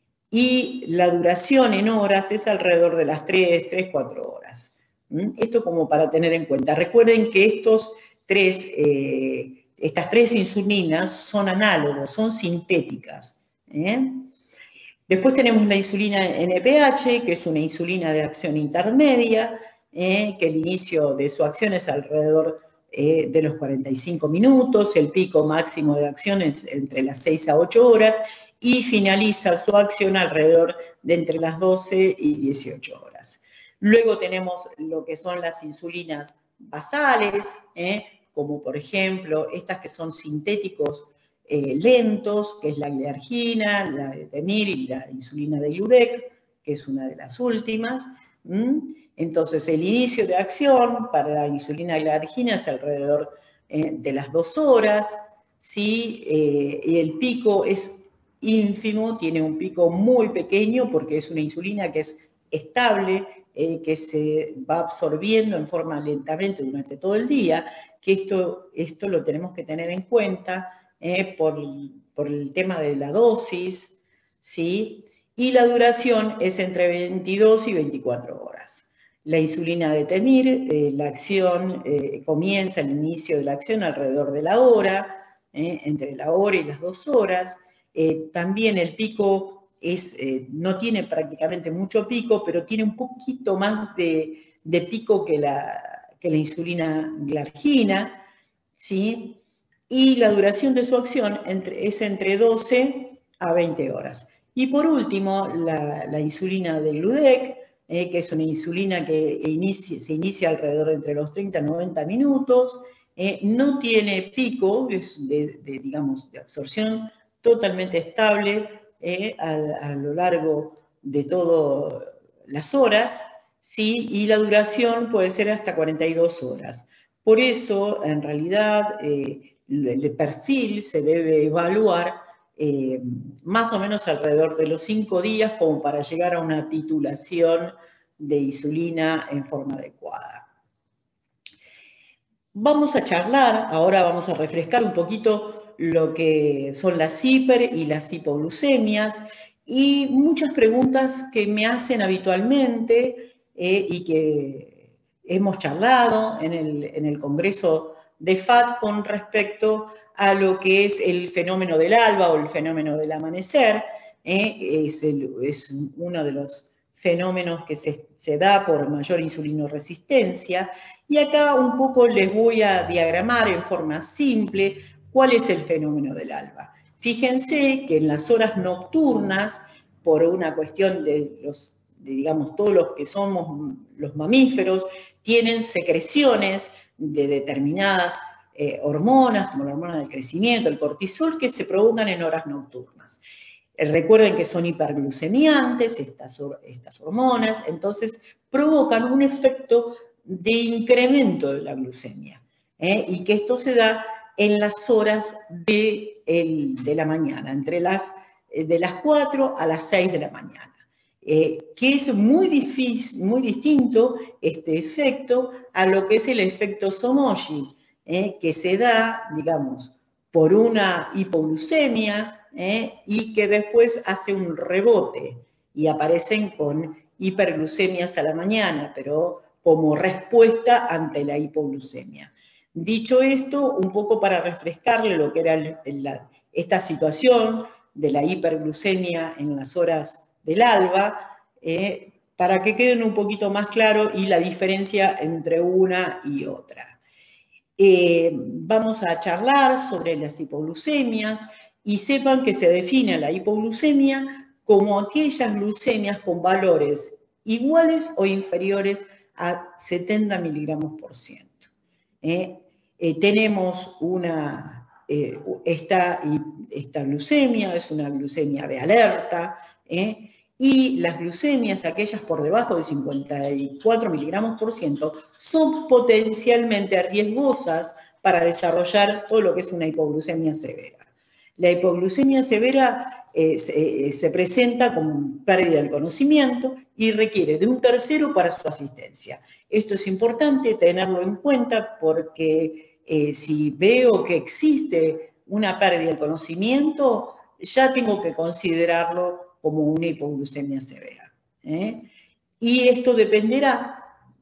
y la duración en horas es alrededor de las tres, tres, cuatro horas. Esto como para tener en cuenta. Recuerden que estos tres, eh, estas tres insulinas son análogos, son sintéticas. ¿eh? Después tenemos la insulina N P H, que es una insulina de acción intermedia, eh, que el inicio de su acción es alrededor eh, de los cuarenta y cinco minutos, el pico máximo de acción es entre las seis a ocho horas, y finaliza su acción alrededor de entre las doce y dieciocho horas. Luego tenemos lo que son las insulinas basales, ¿eh? como por ejemplo estas que son sintéticos eh, lentos, que es la glargina, la de Temir y la insulina de Gludec, que es una de las últimas. ¿Mm? Entonces el inicio de acción para la insulina glargina es alrededor eh, de las dos horas, ¿sí? eh, y el pico es ínfimo, tiene un pico muy pequeño porque es una insulina que es estable, eh, que se va absorbiendo en forma lentamente durante todo el día, que esto, esto lo tenemos que tener en cuenta eh, por, por el tema de la dosis, ¿sí? Y la duración es entre veintidós y veinticuatro horas. La insulina de Temir, eh, la acción eh, comienza, el inicio de la acción alrededor de la hora, eh, entre la hora y las dos horas. Eh, también el pico es, eh, no tiene prácticamente mucho pico, pero tiene un poquito más de, de pico que la, que la insulina glargina, ¿sí? Y la duración de su acción entre, es entre doce a veinte horas. Y por último, la, la insulina de Gludec, eh, que es una insulina que inicia, se inicia alrededor de entre los treinta a noventa minutos, eh, no tiene pico, es de, de, digamos, de absorción totalmente estable eh, a, a lo largo de todas las horas, ¿sí? Y la duración puede ser hasta cuarenta y dos horas. Por eso, en realidad, eh, el perfil se debe evaluar eh, más o menos alrededor de los cinco días como para llegar a una titulación de insulina en forma adecuada. Vamos a charlar, ahora vamos a refrescar un poquito lo que son las hiper y las hipoglucemias y muchas preguntas que me hacen habitualmente eh, y que hemos charlado en el, en el Congreso de F A T con respecto a lo que es el fenómeno del alba o el fenómeno del amanecer. Eh, es, el, es uno de los fenómenos que se, se da por mayor insulinoresistencia. Y acá un poco les voy a diagramar en forma simple cuál es el fenómeno del alba. Fíjense que en las horas nocturnas, por una cuestión de los, de, digamos, todos los que somos los mamíferos, tienen secreciones de determinadas eh, hormonas, como la hormona del crecimiento, el cortisol, que se provocan en horas nocturnas. Eh, recuerden que son hiperglucemiantes estas, estas hormonas, entonces provocan un efecto de incremento de la glucemia, ¿eh? y que esto se da en las horas de, el, de la mañana, entre las, de las cuatro a las seis de la mañana. Eh, que es muy, difícil, muy distinto este efecto a lo que es el efecto Somogyi, eh, que se da, digamos, por una hipoglucemia eh, y que después hace un rebote y aparecen con hiperglucemias a la mañana, pero como respuesta ante la hipoglucemia. Dicho esto, un poco para refrescarle lo que era el, la, esta situación de la hiperglucemia en las horas del alba, eh, para que queden un poquito más claro y la diferencia entre una y otra. Eh, vamos a charlar sobre las hipoglucemias y sepan que se define la hipoglucemia como aquellas glucemias con valores iguales o inferiores a setenta miligramos por ciento. Eh, eh, tenemos una, eh, esta, esta glucemia, es una glucemia de alerta, eh, y las glucemias, aquellas por debajo de cincuenta y cuatro miligramos por ciento, son potencialmente riesgosas para desarrollar todo lo que es una hipoglucemia severa. La hipoglucemia severa eh, se, eh, se presenta con pérdida del conocimiento y requiere de un tercero para su asistencia. Esto es importante tenerlo en cuenta porque eh, si veo que existe una pérdida del conocimiento, ya tengo que considerarlo como una hipoglucemia severa. ¿eh? Y esto dependerá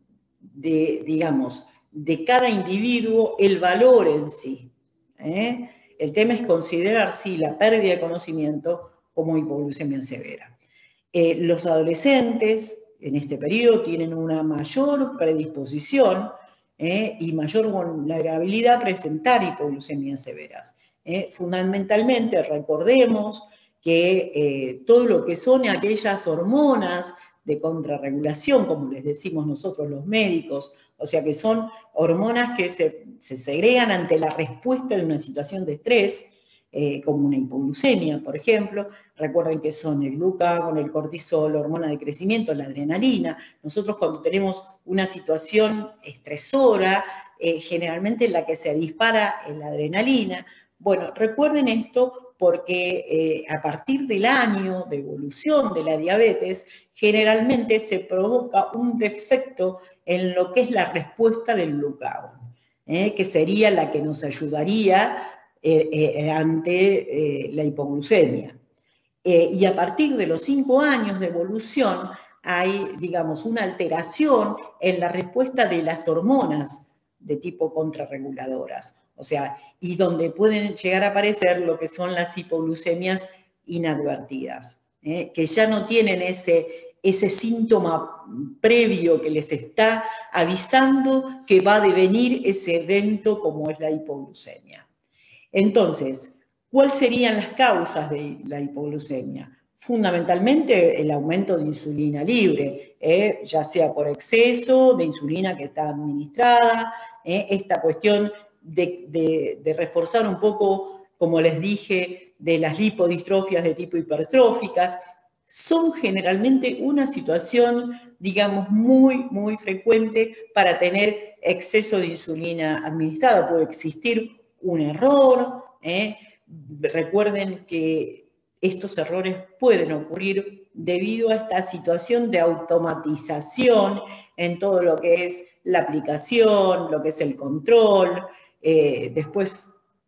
de, digamos, de cada individuo, el valor en sí. ¿eh? El tema es considerar, sí, la pérdida de conocimiento como hipoglucemia severa. Eh, los adolescentes en este periodo tienen una mayor predisposición eh, y mayor vulnerabilidad a presentar hipoglucemias severas. Eh, fundamentalmente, recordemos que eh, todo lo que son aquellas hormonas de contrarregulación, como les decimos nosotros los médicos, o sea que son hormonas que se, se segregan ante la respuesta de una situación de estrés, eh, como una hipoglucemia, por ejemplo. Recuerden que son el glucagón, el cortisol, la hormona de crecimiento, la adrenalina. Nosotros cuando tenemos una situación estresora, eh, generalmente en la que se dispara la adrenalina. Bueno, recuerden esto porque eh, a partir del año de evolución de la diabetes, generalmente se provoca un defecto en lo que es la respuesta del glucagón, eh, que sería la que nos ayudaría eh, eh, ante eh, la hipoglucemia. Eh, y a partir de los cinco años de evolución hay, digamos, una alteración en la respuesta de las hormonas de tipo contrarreguladoras. O sea, y donde pueden llegar a aparecer lo que son las hipoglucemias inadvertidas, ¿eh? que ya no tienen ese, ese síntoma previo que les está avisando que va a devenir ese evento como es la hipoglucemia. Entonces, ¿cuáles serían las causas de la hipoglucemia? Fundamentalmente el aumento de insulina libre, ¿eh? ya sea por exceso de insulina que está administrada, ¿eh? esta cuestión De, de, de reforzar un poco, como les dije, de las lipodistrofias de tipo hipertróficas, son generalmente una situación, digamos, muy, muy frecuente para tener exceso de insulina administrada. Puede existir un error, ¿eh? Recuerden que estos errores pueden ocurrir debido a esta situación de automatización en todo lo que es la aplicación, lo que es el control. Eh, después,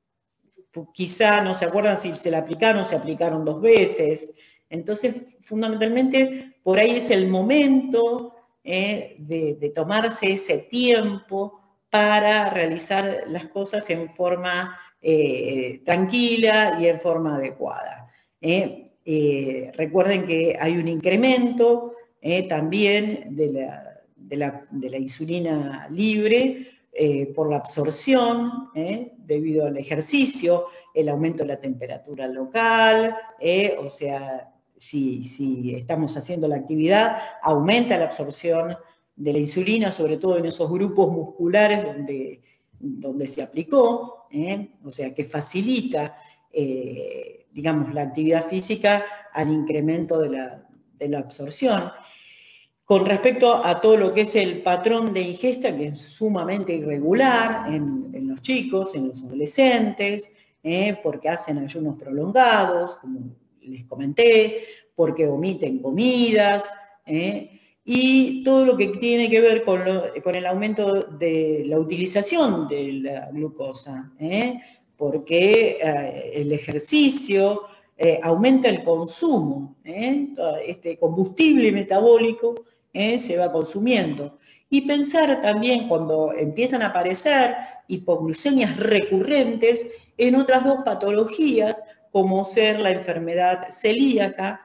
quizá no se acuerdan si se la aplicaron o se aplicaron dos veces. Entonces, fundamentalmente, por ahí es el momento eh, de, de tomarse ese tiempo para realizar las cosas en forma eh, tranquila y en forma adecuada. Eh, eh, recuerden que hay un incremento eh, también de la, de, la, de la insulina libre, Eh, por la absorción, eh, debido al ejercicio, el aumento de la temperatura local, eh, o sea, si, si estamos haciendo la actividad, aumenta la absorción de la insulina, sobre todo en esos grupos musculares donde, donde se aplicó, eh, o sea, que facilita, eh, digamos, la actividad física al incremento de la, de la absorción. Con respecto a todo lo que es el patrón de ingesta, que es sumamente irregular en, en los chicos, en los adolescentes, eh, porque hacen ayunos prolongados, como les comenté, porque omiten comidas, eh, y todo lo que tiene que ver con, lo, con el aumento de la utilización de la glucosa, eh, porque eh, el ejercicio eh, aumenta el consumo, eh, este combustible metabólico Eh, se va consumiendo. Y pensar también cuando empiezan a aparecer hipoglucemias recurrentes en otras dos patologías, como ser la enfermedad celíaca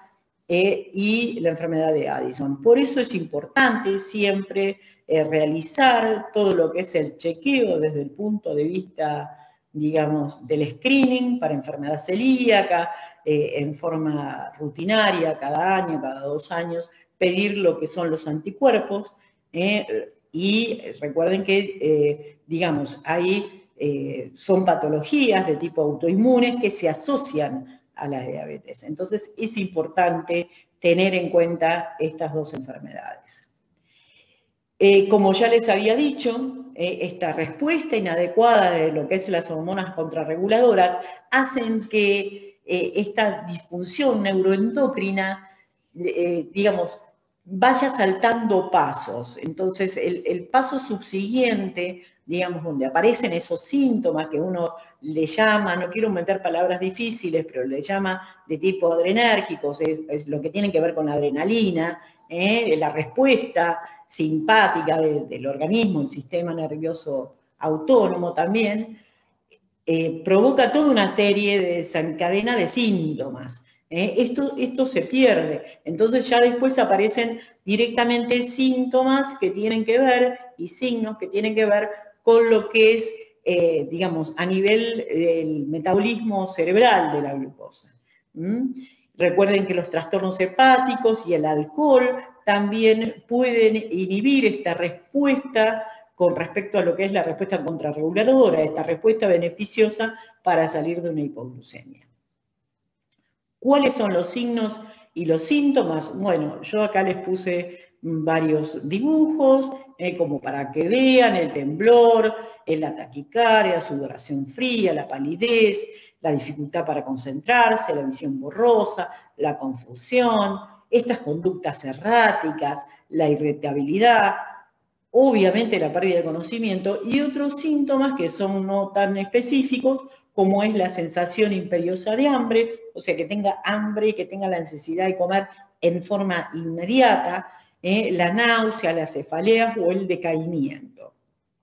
eh, y la enfermedad de Addison. Por eso es importante siempre eh, realizar todo lo que es el chequeo desde el punto de vista, digamos, del screening para enfermedad celíaca, eh, en forma rutinaria, cada año, cada dos años, pedir lo que son los anticuerpos, eh, y recuerden que, eh, digamos, hay, eh, son patologías de tipo autoinmunes que se asocian a la diabetes. Entonces, es importante tener en cuenta estas dos enfermedades. Eh, como ya les había dicho, eh, esta respuesta inadecuada de lo que es las hormonas contrarreguladoras hacen que eh, esta disfunción neuroendocrina, eh, digamos, vaya saltando pasos. Entonces, el, el paso subsiguiente, digamos, donde aparecen esos síntomas que uno le llama, no quiero meter palabras difíciles, pero le llama de tipo adrenérgicos, es, es lo que tiene que ver con la adrenalina, eh, la respuesta simpática de, del organismo, el sistema nervioso autónomo también, eh, provoca toda una serie de desencadena de síntomas. Eh, esto, esto se pierde, entonces ya después aparecen directamente síntomas que tienen que ver y signos que tienen que ver con lo que es, eh, digamos, a nivel del metabolismo cerebral de la glucosa. ¿Mm? Recuerden que los trastornos hepáticos y el alcohol también pueden inhibir esta respuesta con respecto a lo que es la respuesta contrarreguladora, esta respuesta beneficiosa para salir de una hipoglucemia. ¿Cuáles son los signos y los síntomas? Bueno, yo acá les puse varios dibujos, eh, como para que vean el temblor, la taquicardia, sudoración fría, la palidez, la dificultad para concentrarse, la visión borrosa, la confusión, estas conductas erráticas, la irritabilidad, obviamente la pérdida de conocimiento y otros síntomas que son no tan específicos, como es la sensación imperiosa de hambre, o sea, que tenga hambre, que tenga la necesidad de comer en forma inmediata, eh, la náusea, la cefalea o el decaimiento.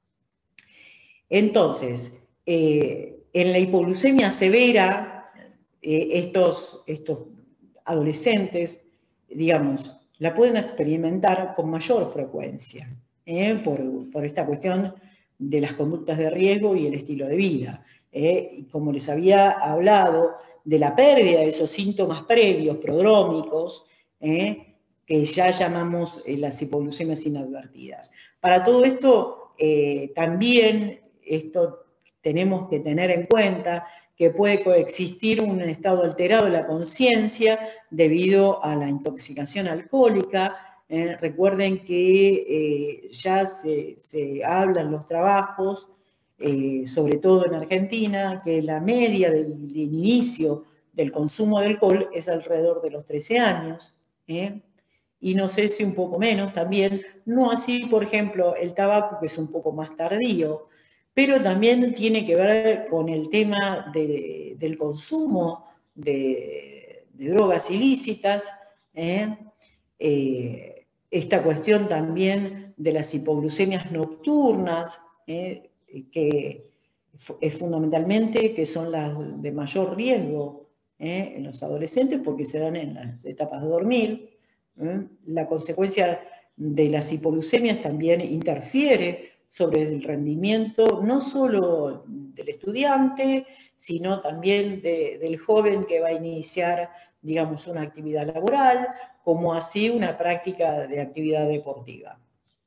Entonces, eh, en la hipoglucemia severa, eh, estos, estos adolescentes, digamos, la pueden experimentar con mayor frecuencia, eh, por, por esta cuestión de las conductas de riesgo y el estilo de vida. Eh, y como les había hablado, de la pérdida de esos síntomas previos, prodrómicos, eh, que ya llamamos eh, las hipoglucemias inadvertidas. Para todo esto, eh, también esto tenemos que tener en cuenta que puede coexistir un estado alterado de la conciencia debido a la intoxicación alcohólica. Eh, recuerden que eh, ya se, se habla en los trabajos, eh, sobre todo en Argentina, que la media del, del inicio del consumo de alcohol es alrededor de los trece años, ¿eh? Y no sé si un poco menos también, no así, por ejemplo, el tabaco, que es un poco más tardío, pero también tiene que ver con el tema de, del consumo de, de drogas ilícitas, ¿eh? Eh, esta cuestión también de las hipoglucemias nocturnas, ¿eh? que es fundamentalmente que son las de mayor riesgo, ¿eh? en los adolescentes porque se dan en las etapas de dormir. ¿eh? La consecuencia de las hipoglucemias también interfiere sobre el rendimiento no solo del estudiante, sino también de, del joven que va a iniciar, digamos, una actividad laboral, como así una práctica de actividad deportiva.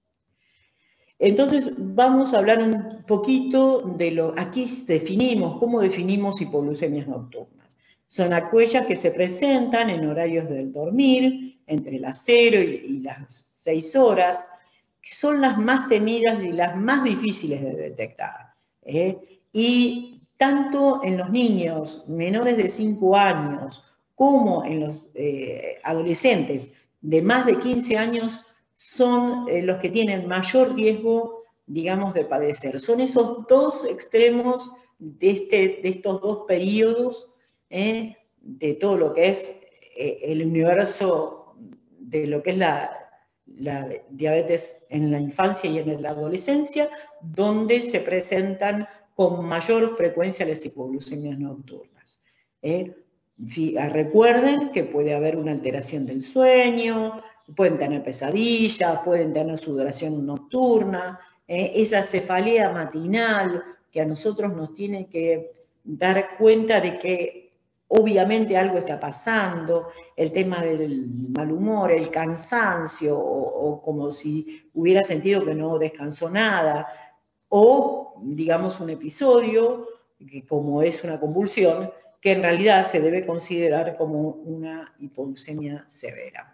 Entonces, vamos a hablar un poquito de lo, aquí definimos, cómo definimos hipoglucemias nocturnas. Son aquellas que se presentan en horarios del dormir, entre las cero y las seis horas, que son las más temidas y las más difíciles de detectar. ¿eh? Y tanto en los niños menores de cinco años como en los eh, adolescentes de más de quince años son eh, los que tienen mayor riesgo, digamos, de padecer. Son esos dos extremos de, este, de estos dos periodos, eh, de todo lo que es eh, el universo de lo que es la, la diabetes en la infancia y en la adolescencia, donde se presentan con mayor frecuencia las hipoglucemias nocturnas. ¿eh? recuerden que puede haber una alteración del sueño, pueden tener pesadillas, pueden tener sudoración nocturna, eh, esa cefalea matinal que a nosotros nos tiene que dar cuenta de que obviamente algo está pasando, el tema del mal humor, el cansancio, o, o como si hubiera sentido que no descansó nada, o digamos un episodio, que como es una convulsión, que en realidad se debe considerar como una hipoglucemia severa.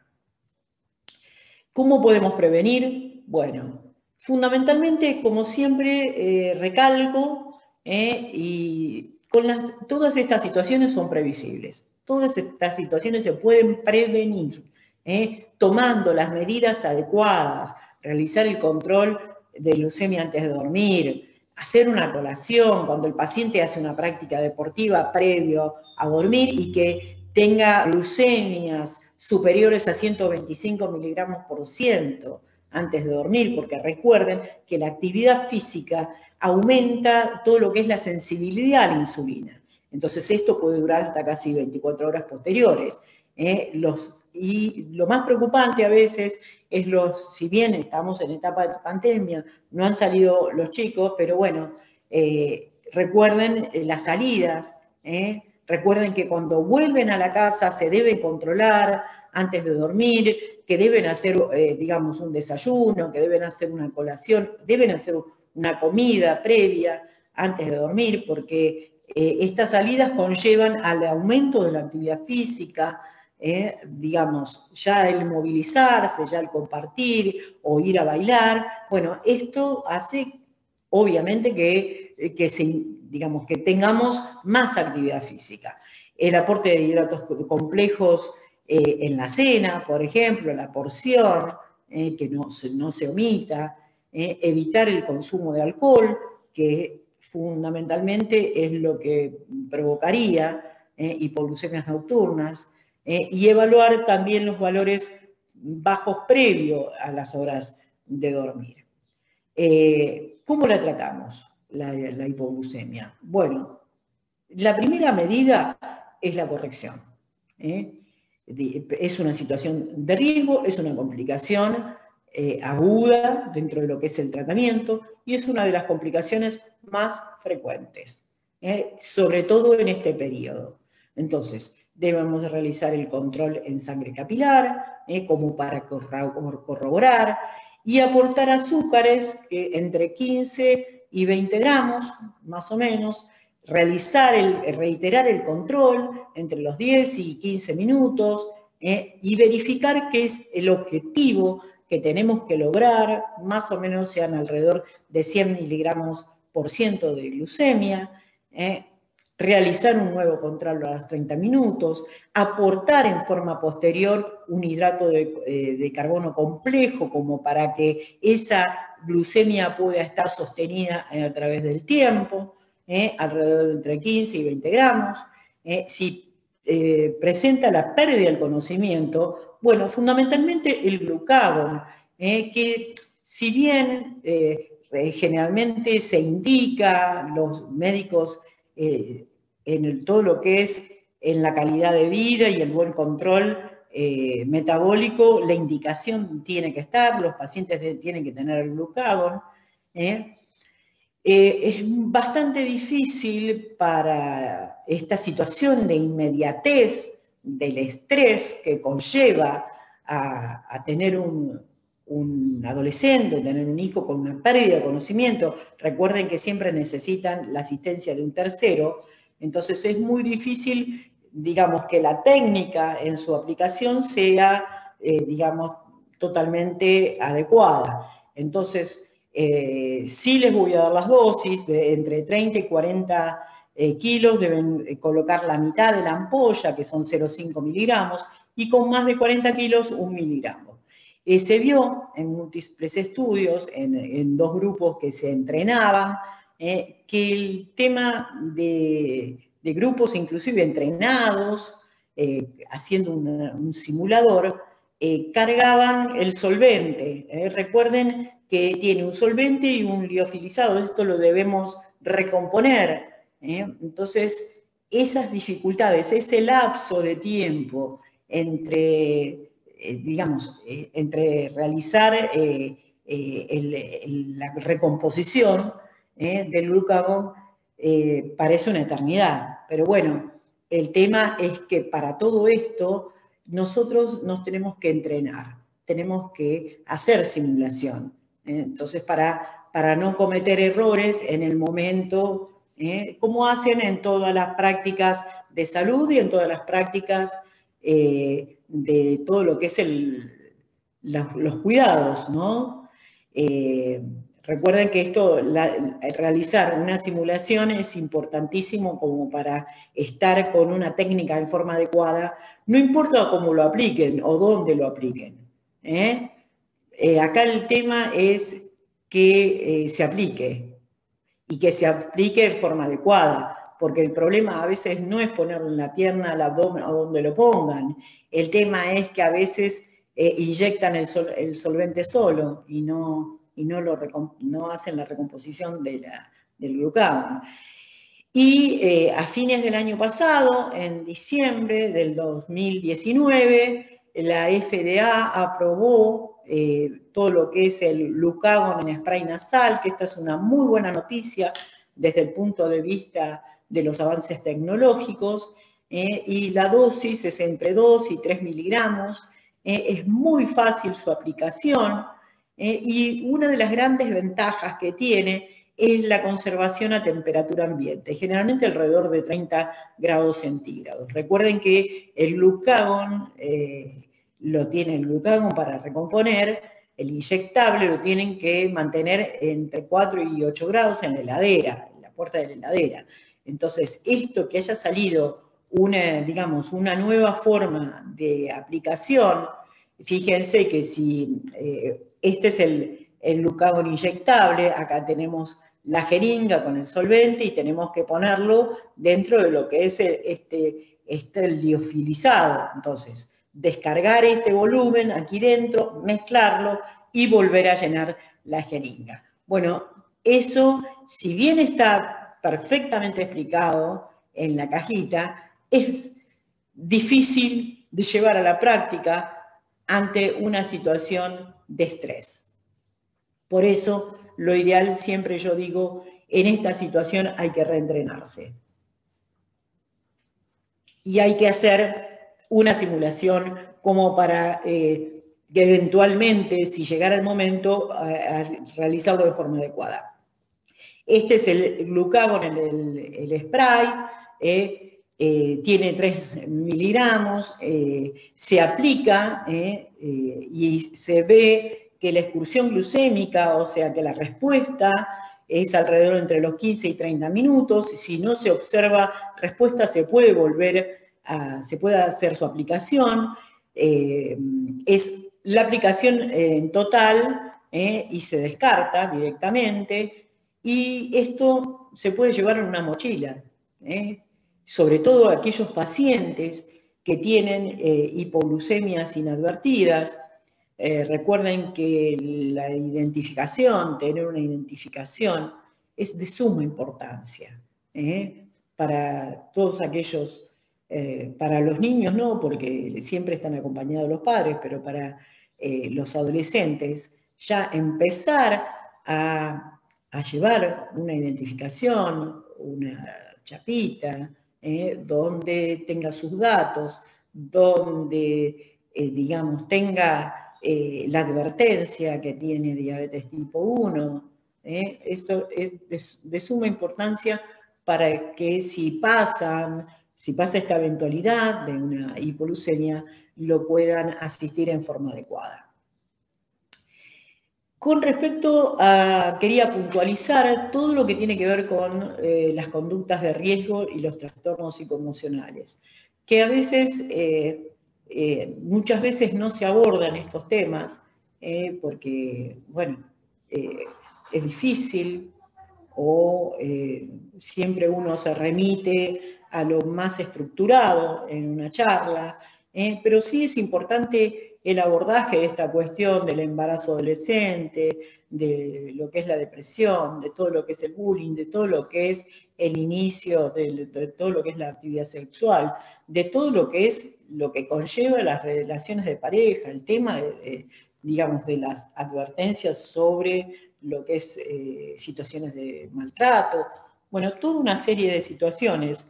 ¿Cómo podemos prevenir? Bueno, fundamentalmente, como siempre, eh, recalco, eh, y con las, todas estas situaciones son previsibles. Todas estas situaciones se pueden prevenir, eh, tomando las medidas adecuadas, realizar el control de glucemia antes de dormir, hacer una colación cuando el paciente hace una práctica deportiva previo a dormir y que tenga glucemias superiores a ciento veinticinco miligramos por ciento antes de dormir, porque recuerden que la actividad física aumenta todo lo que es la sensibilidad a la insulina. Entonces esto puede durar hasta casi veinticuatro horas posteriores. ¿eh? Los, y lo más preocupante a veces es los, si bien estamos en etapa de pandemia, no han salido los chicos, pero bueno, eh, recuerden las salidas, ¿eh? Recuerden que cuando vuelven a la casa se deben controlar antes de dormir, que deben hacer, eh, digamos, un desayuno, que deben hacer una colación, deben hacer una comida previa antes de dormir, porque eh, estas salidas conllevan al aumento de la actividad física, eh, digamos, ya el movilizarse, ya el compartir o ir a bailar. Bueno, esto hace, obviamente, que, que se... digamos, que tengamos más actividad física. El aporte de hidratos complejos eh, en la cena, por ejemplo, la porción, eh, que no se, no se omita, eh, evitar el consumo de alcohol, que fundamentalmente es lo que provocaría eh, hipoglucemias nocturnas, eh, y evaluar también los valores bajos previo a las horas de dormir. Eh, ¿Cómo la tratamos? La, la hipoglucemia. Bueno, la primera medida es la corrección. ¿eh? Es una situación de riesgo, es una complicación eh, aguda dentro de lo que es el tratamiento y es una de las complicaciones más frecuentes, ¿eh? sobre todo en este periodo. Entonces, debemos realizar el control en sangre capilar, ¿eh? como para corroborar, y aportar azúcares eh, entre quince y veinte gramos, más o menos, realizar el, reiterar el control entre los diez y quince minutos eh, y verificar qué es el objetivo que tenemos que lograr, más o menos sean alrededor de cien miligramos por ciento de glucemia, eh, realizar un nuevo control a los treinta minutos, aportar en forma posterior un hidrato de, eh, de carbono complejo como para que esa glucemia pueda estar sostenida a través del tiempo, eh, alrededor de entre quince y veinte gramos. Eh, si eh, presenta la pérdida del conocimiento, bueno, fundamentalmente el glucagón, eh, que si bien eh, generalmente se indica, los médicos Eh, en el, todo lo que es en la calidad de vida y el buen control eh, metabólico, la indicación tiene que estar, los pacientes de, tienen que tener el glucagón. ¿eh? Eh, es bastante difícil para esta situación de inmediatez, del estrés que conlleva a, a tener un, un adolescente, tener un hijo con una pérdida de conocimiento. Recuerden que siempre necesitan la asistencia de un tercero, entonces es muy difícil, digamos, que la técnica en su aplicación sea, eh, digamos, totalmente adecuada. Entonces, eh, sí les voy a dar las dosis, de entre treinta y cuarenta eh, kilos, deben colocar la mitad de la ampolla, que son cero coma cinco miligramos, y con más de cuarenta kilos, un miligramo. Eh, se vio en múltiples estudios, en, en dos grupos que se entrenaban, eh, que el tema de, de grupos inclusive entrenados, eh, haciendo una, un simulador, eh, cargaban el solvente. Eh, recuerden que tiene un solvente y un liofilizado, esto lo debemos recomponer. ¿eh? Entonces, esas dificultades, ese lapso de tiempo entre, eh, digamos, eh, entre realizar eh, eh, el, el, la recomposición eh, del glucagón, eh, parece una eternidad. Pero bueno, el tema es que para todo esto nosotros nos tenemos que entrenar, tenemos que hacer simulación. ¿eh? Entonces, para, para no cometer errores en el momento, ¿eh? como hacen en todas las prácticas de salud y en todas las prácticas eh, de todo lo que es el, la, los cuidados, ¿no? Eh, recuerden que esto, la, realizar una simulación es importantísimo como para estar con una técnica en forma adecuada, no importa cómo lo apliquen o dónde lo apliquen. ¿eh? Eh, acá el tema es que eh, se aplique y que se aplique en forma adecuada, porque el problema a veces no es ponerlo en la pierna, al abdomen o donde lo pongan. El tema es que a veces eh, inyectan el, sol, el solvente solo y no, y no, lo, no hacen la recomposición de la, del glucagón. Y eh, a fines del año pasado, en diciembre del dos mil diecinueve, la F D A aprobó eh, todo lo que es el glucagón en spray nasal, que esta es una muy buena noticia desde el punto de vista de los avances tecnológicos, eh, y la dosis es entre dos y tres miligramos, eh, es muy fácil su aplicación, eh, y una de las grandes ventajas que tiene es la conservación a temperatura ambiente, generalmente alrededor de treinta grados centígrados. Recuerden que el glucagón, eh, lo tiene el glucagón para recomponer, el inyectable lo tienen que mantener entre cuatro y ocho grados en la heladera, en la puerta de la heladera. Entonces, esto que haya salido una, digamos, una nueva forma de aplicación, fíjense que si eh, este es el, el glucagón inyectable, acá tenemos la jeringa con el solvente y tenemos que ponerlo dentro de lo que es este, este liofilizado. Entonces, descargar este volumen aquí dentro, mezclarlo y volver a llenar la jeringa. Bueno, eso, si bien está perfectamente explicado en la cajita, es difícil de llevar a la práctica ante una situación de estrés. Por eso, lo ideal, siempre yo digo, en esta situación hay que reentrenarse. Y hay que hacer una simulación como para eh, que eventualmente, si llegara el momento, a, a realizarlo de forma adecuada. Este es el glucagón en el, el spray, eh, eh, tiene tres miligramos, eh, se aplica eh, eh, y se ve que la excursión glucémica, o sea que la respuesta es alrededor entre los quince y treinta minutos. Si no se observa respuesta, se puede volver a, se puede hacer su aplicación. Eh, es la aplicación en total eh, y se descarta directamente. Y esto se puede llevar en una mochila, ¿eh? sobre todo aquellos pacientes que tienen eh, hipoglucemias inadvertidas. Eh, recuerden que la identificación, tener una identificación, es de suma importancia ¿eh? para todos aquellos, eh, para los niños no, porque siempre están acompañados los padres, pero para eh, los adolescentes, ya empezar a, a llevar una identificación, una chapita, eh, donde tenga sus datos, donde, eh, digamos, tenga Eh, la advertencia que tiene diabetes tipo uno. ¿eh? Esto es de, de suma importancia para que si pasan, si pasa esta eventualidad de una hipoglucemia, lo puedan asistir en forma adecuada. Con respecto a, quería puntualizar todo lo que tiene que ver con eh, las conductas de riesgo y los trastornos psicoemocionales, que a veces... Eh, Eh, muchas veces no se abordan estos temas eh, porque, bueno, eh, es difícil o eh, siempre uno se remite a lo más estructurado en una charla, eh, pero sí es importante el abordaje de esta cuestión del embarazo adolescente, de lo que es la depresión, de todo lo que es el bullying, de todo lo que es el inicio de, de todo lo que es la actividad sexual, de todo lo que es lo que conlleva las relaciones de pareja, el tema, de, de, digamos, de las advertencias sobre lo que es eh, situaciones de maltrato, bueno, toda una serie de situaciones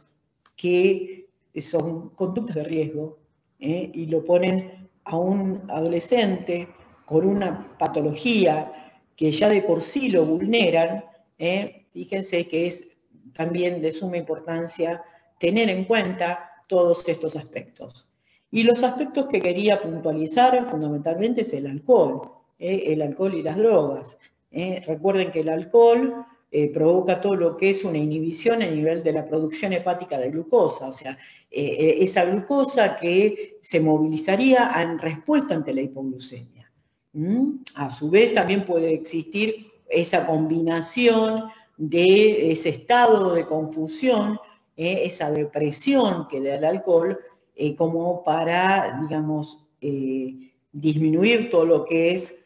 que son conductas de riesgo eh, y lo ponen a un adolescente con una patología que ya de por sí lo vulneran, eh, fíjense que es también de suma importancia tener en cuenta todos estos aspectos. Y los aspectos que quería puntualizar fundamentalmente es el alcohol, eh, el alcohol y las drogas. Eh. Recuerden que el alcohol eh, provoca todo lo que es una inhibición a nivel de la producción hepática de glucosa, o sea, eh, esa glucosa que se movilizaría en respuesta ante la hipoglucemia. ¿Mm? A su vez también puede existir esa combinación de ese estado de confusión, eh, esa depresión que da el alcohol, eh, como para, digamos, eh, disminuir todo lo que es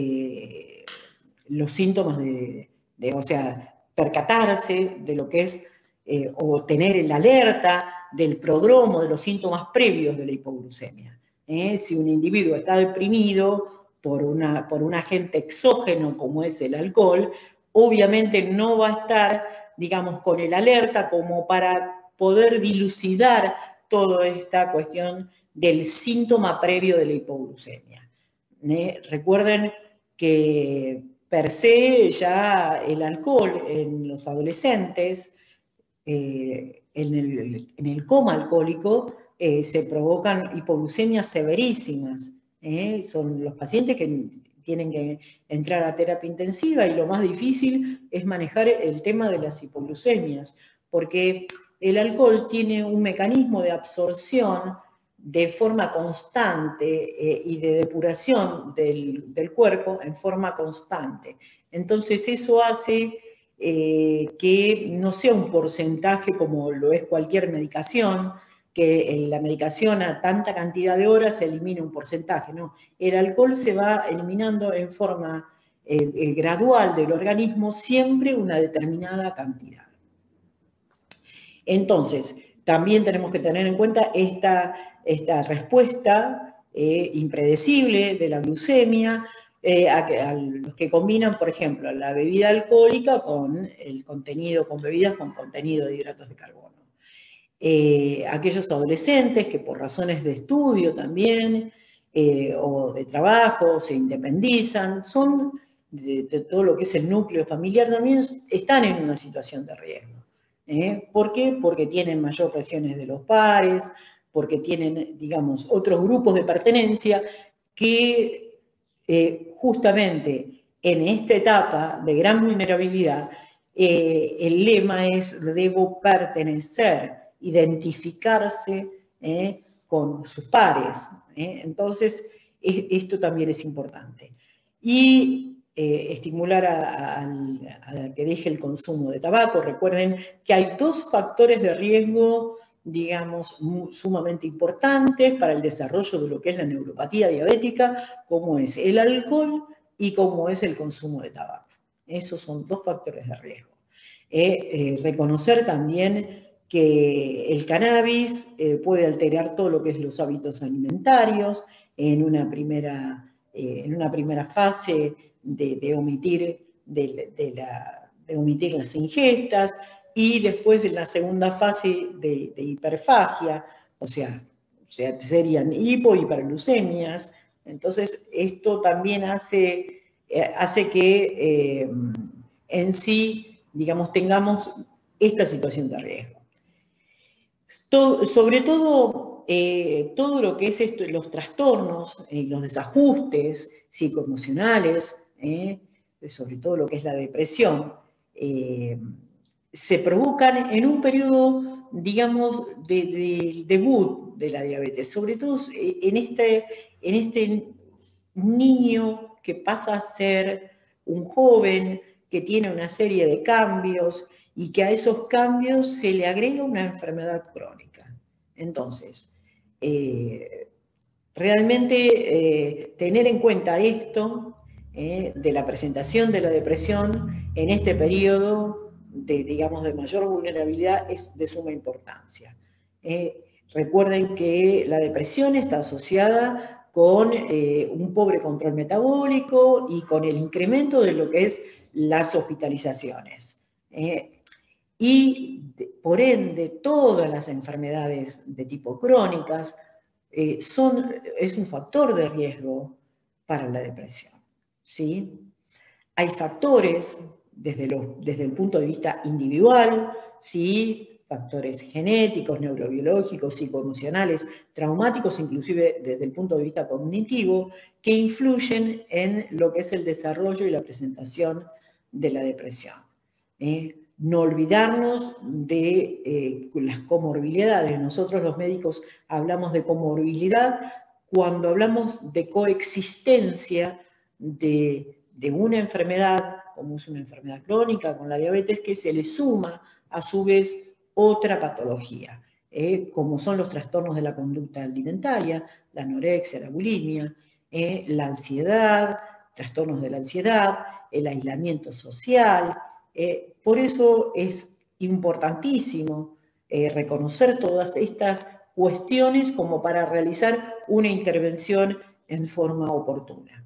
eh, los síntomas de, de, o sea, percatarse de lo que es, eh, o tener el alerta del prodromo, de los síntomas previos de la hipoglucemia. ¿Eh? Si un individuo está deprimido por, una, por un agente exógeno como es el alcohol, obviamente no va a estar, digamos, con el alerta como para poder dilucidar toda esta cuestión del síntoma previo de la hipoglucemia. ¿Eh? Recuerden que per se ya el alcohol en los adolescentes, eh, en, el, en el coma alcohólico, eh, se provocan hipoglucemias severísimas. ¿Eh? Son los pacientes que tienen que entrar a terapia intensiva y lo más difícil es manejar el tema de las hipoglucemias, porque el alcohol tiene un mecanismo de absorción de forma constante eh, y de depuración del, del cuerpo en forma constante. Entonces eso hace eh, que no sea un porcentaje como lo es cualquier medicación, que en la medicación a tanta cantidad de horas se elimina un porcentaje, no. El alcohol se va eliminando en forma eh, eh, gradual del organismo siempre una determinada cantidad. Entonces, también tenemos que tener en cuenta esta, esta respuesta eh, impredecible de la glucemia, eh, a, a los que combinan, por ejemplo, la bebida alcohólica con el contenido, con bebidas con contenido de hidratos de carbono. Eh, aquellos adolescentes que por razones de estudio también eh, o de trabajo se independizan, son de, de todo lo que es el núcleo familiar, también están en una situación de riesgo. ¿Eh? ¿Por qué? Porque tienen mayor presiones de los pares, porque tienen, digamos, otros grupos de pertenencia que eh, justamente en esta etapa de gran vulnerabilidad, eh, el lema es debo pertenecer, identificarse eh, con sus pares. ¿eh? Entonces, es, esto también es importante. Y Eh, estimular a, a, a que deje el consumo de tabaco. Recuerden que hay dos factores de riesgo, digamos, muy, sumamente importantes para el desarrollo de lo que es la neuropatía diabética, como es el alcohol y como es el consumo de tabaco. Esos son dos factores de riesgo. Eh, eh, reconocer también que el cannabis eh, puede alterar todo lo que es los hábitos alimentarios en una primera, eh, en una primera fase. De, de, omitir, de, de, la, de omitir las ingestas y después en la segunda fase de, de hiperfagia, o sea, o sea, serían hipo y hiperglucemias. Entonces, esto también hace, eh, hace que eh, en sí, digamos, tengamos esta situación de riesgo. Todo, sobre todo, eh, todo lo que es esto, los trastornos, eh, los desajustes psicoemocionales, eh, sobre todo lo que es la depresión, eh, se provocan en un periodo, digamos, de, de debut de la diabetes, sobre todo en este, en este niño que pasa a ser un joven, que tiene una serie de cambios y que a esos cambios se le agrega una enfermedad crónica. Entonces, eh, realmente eh, tener en cuenta esto eh, de la presentación de la depresión en este periodo de, digamos, de mayor vulnerabilidad es de suma importancia. Eh, recuerden que la depresión está asociada con eh, un pobre control metabólico y con el incremento de lo que es las hospitalizaciones. Eh, y por ende, todas las enfermedades de tipo crónicas eh, son, es un factor de riesgo para la depresión, ¿sí? Hay factores desde, los, desde el punto de vista individual, ¿sí? Factores genéticos, neurobiológicos, psicoemocionales, traumáticos, inclusive desde el punto de vista cognitivo, que influyen en lo que es el desarrollo y la presentación de la depresión. ¿eh? No olvidarnos de eh, las comorbilidades. Nosotros los médicos hablamos de comorbilidad cuando hablamos de coexistencia de, de una enfermedad, como es una enfermedad crónica con la diabetes, que se le suma a su vez otra patología, eh, como son los trastornos de la conducta alimentaria, la anorexia, la bulimia, eh, la ansiedad, trastornos de la ansiedad, el aislamiento social. Eh, por eso es importantísimo eh, reconocer todas estas cuestiones como para realizar una intervención en forma oportuna.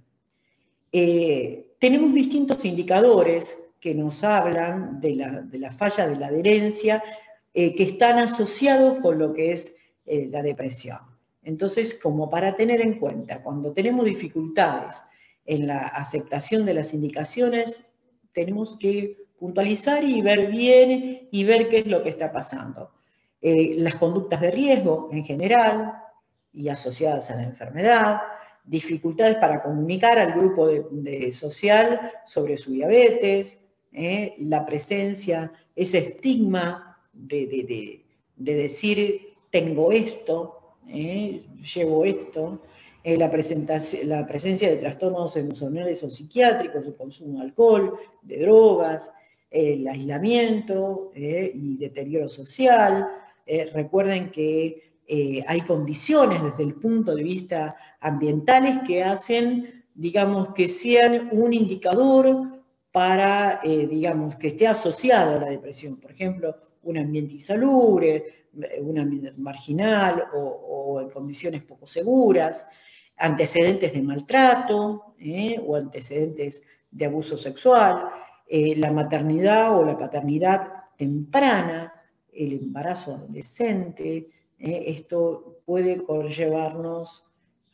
Eh, tenemos distintos indicadores que nos hablan de la, de la falla de la adherencia eh, que están asociados con lo que es eh, la depresión. Entonces, como para tener en cuenta, cuando tenemos dificultades en la aceptación de las indicaciones, tenemos que puntualizar y ver bien y ver qué es lo que está pasando. Eh, las conductas de riesgo en general y asociadas a la enfermedad, dificultades para comunicar al grupo de, de social sobre su diabetes, eh, la presencia, ese estigma de, de, de, de decir tengo esto, eh, llevo esto, eh, la, la presencia de trastornos emocionales o psiquiátricos, el consumo de alcohol, de drogas, eh, el aislamiento eh, y deterioro social. Eh, recuerden que Eh, hay condiciones desde el punto de vista ambientales que hacen, digamos, que sean un indicador para, eh, digamos, que esté asociado a la depresión. Por ejemplo, un ambiente insalubre, un ambiente marginal o, o en condiciones poco seguras, antecedentes de maltrato eh, o antecedentes de abuso sexual, eh, la maternidad o la paternidad temprana, el embarazo adolescente. Eh, esto puede conllevarnos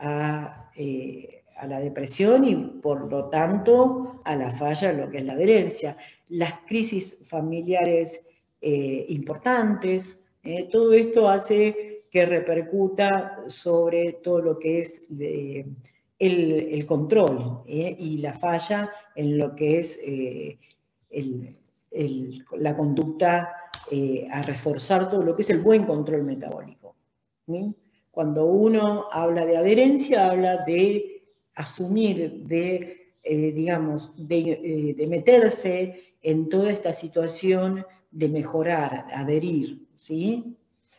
a, eh, a la depresión y por lo tanto a la falla en lo que es la adherencia. Las crisis familiares eh, importantes, eh, todo esto hace que repercuta sobre todo lo que es de, el, el control eh, y la falla en lo que es eh, el, el, la conducta Eh, a reforzar todo lo que es el buen control metabólico. ¿sí? Cuando uno habla de adherencia, habla de asumir, de, eh, digamos, de, eh, de meterse en toda esta situación de mejorar, adherir. ¿sí?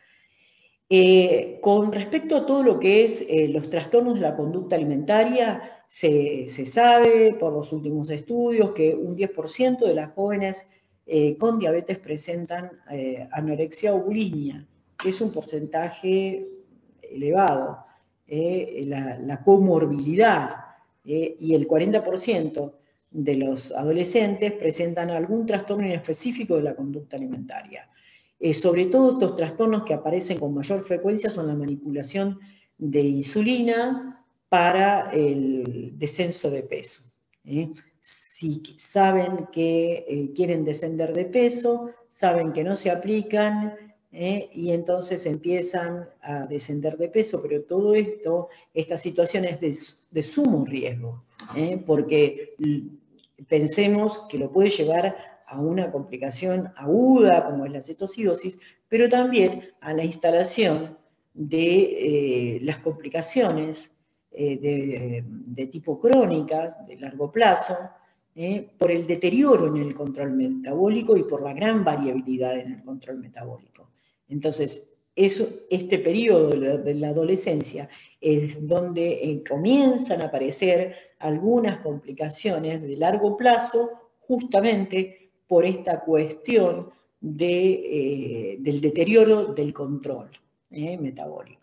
Eh, con respecto a todo lo que es eh, los trastornos de la conducta alimentaria, se, se sabe por los últimos estudios que un diez por ciento de las jóvenes Eh, con diabetes presentan eh, anorexia o bulimia, que es un porcentaje elevado, eh, la, la comorbilidad, eh, y el cuarenta por ciento de los adolescentes presentan algún trastorno inespecífico de la conducta alimentaria. Eh, sobre todo estos trastornos que aparecen con mayor frecuencia son la manipulación de insulina para el descenso de peso. ¿eh? Si saben que eh, quieren descender de peso, saben que no se aplican eh, y entonces empiezan a descender de peso, pero todo esto, esta situación es de, de sumo riesgo, eh, porque pensemos que lo puede llevar a una complicación aguda como es la cetocidosis, pero también a la instalación de eh, las complicaciones eh, de, de tipo crónicas, de largo plazo, eh, por el deterioro en el control metabólico y por la gran variabilidad en el control metabólico. Entonces, eso, este periodo de la, de la adolescencia es donde eh, comienzan a aparecer algunas complicaciones de largo plazo, justamente por esta cuestión de, eh, del deterioro del control eh, metabólico.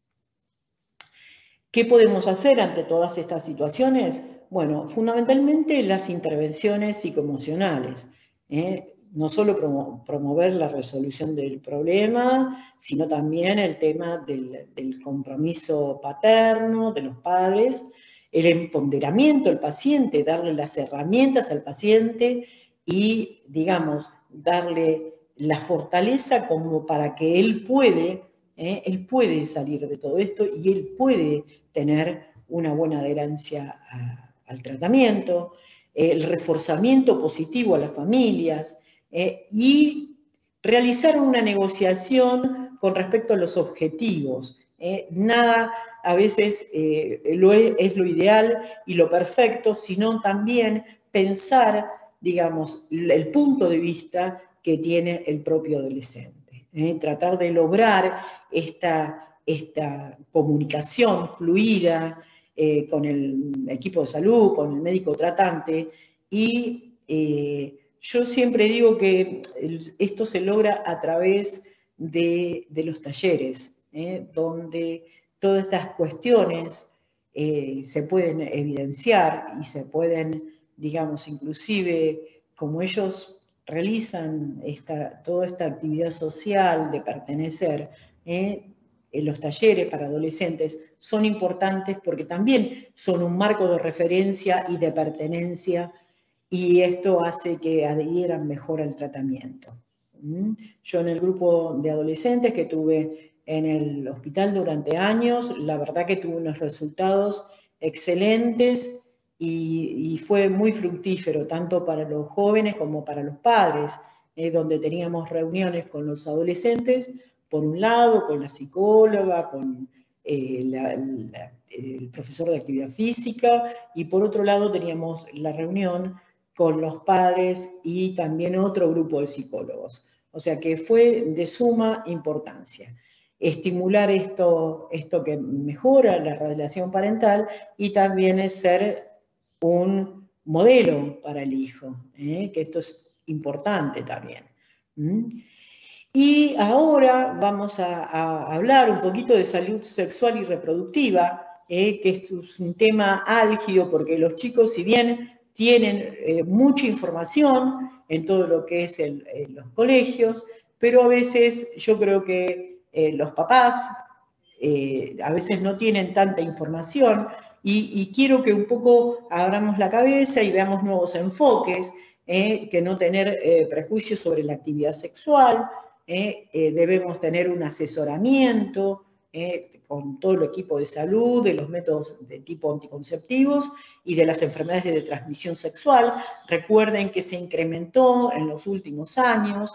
¿Qué podemos hacer ante todas estas situaciones? Bueno, fundamentalmente las intervenciones psicoemocionales. ¿eh? No solo promo promover la resolución del problema, sino también el tema del, del compromiso paterno de los padres, el empoderamiento del paciente, darle las herramientas al paciente y, digamos, darle la fortaleza como para que él puede, ¿eh? él puede salir de todo esto y él puede tener una buena adherencia a, al tratamiento, eh, el reforzamiento positivo a las familias eh, y realizar una negociación con respecto a los objetivos. Eh, nada a veces eh, lo es, es lo ideal y lo perfecto, sino también pensar, digamos, el punto de vista que tiene el propio adolescente. Eh, tratar de lograr esta, esta comunicación fluida eh, con el equipo de salud, con el médico tratante, y eh, yo siempre digo que esto se logra a través de, de los talleres, eh, donde todas estas cuestiones eh, se pueden evidenciar y se pueden, digamos, inclusive como ellos realizan esta, toda esta actividad social de pertenecer, eh, en los talleres para adolescentes son importantes porque también son un marco de referencia y de pertenencia y esto hace que adhieran mejor al tratamiento. Yo en el grupo de adolescentes que tuve en el hospital durante años, la verdad que tuve unos resultados excelentes y, y fue muy fructífero, tanto para los jóvenes como para los padres, eh, donde teníamos reuniones con los adolescentes, por un lado, con la psicóloga, con eh, la, la, el profesor de actividad física, y por otro lado teníamos la reunión con los padres y también otro grupo de psicólogos. O sea que fue de suma importancia estimular esto, esto que mejora la relación parental y también es ser un modelo para el hijo, ¿eh? Que esto es importante también. ¿Mm? Y ahora vamos a, a hablar un poquito de salud sexual y reproductiva, ¿eh? Que esto es un tema álgido porque los chicos, si bien tienen eh, mucha información en todo lo que es el, en los colegios, pero a veces yo creo que eh, los papás eh, a veces no tienen tanta información y, y quiero que un poco abramos la cabeza y veamos nuevos enfoques, eh, que no tener eh, prejuicios sobre la actividad sexual, eh, eh, debemos tener un asesoramiento, Eh, con todo el equipo de salud, de los métodos de tipo anticonceptivos y de las enfermedades de transmisión sexual. Recuerden que se incrementó en los últimos años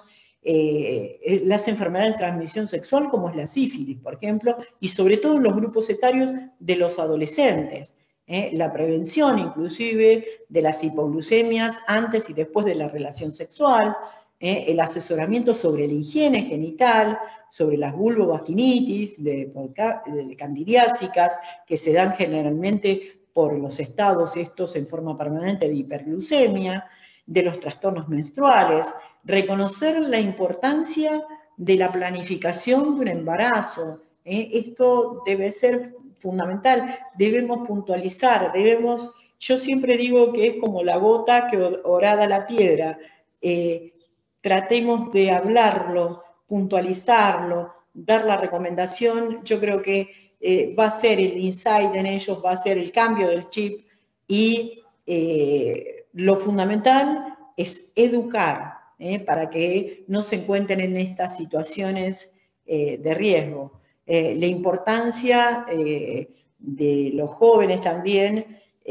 eh, las enfermedades de transmisión sexual como es la sífilis, por ejemplo, y sobre todo en los grupos etarios de los adolescentes. Eh, la prevención inclusive de las hipoglucemias antes y después de la relación sexual, eh, el asesoramiento sobre la higiene genital, sobre las vulvovaginitis, de, de candidiásicas, que se dan generalmente por los estados estos en forma permanente de hiperglucemia, de los trastornos menstruales, reconocer la importancia de la planificación de un embarazo. ¿eh? Esto debe ser fundamental, debemos puntualizar, debemos, yo siempre digo que es como la gota que horada la piedra, eh, tratemos de hablarlo, puntualizarlo, dar la recomendación, yo creo que eh, va a ser el insight en ellos, va a ser el cambio del chip y eh, lo fundamental es educar eh, para que no se encuentren en estas situaciones eh, de riesgo. Eh, la importancia eh, de los jóvenes también,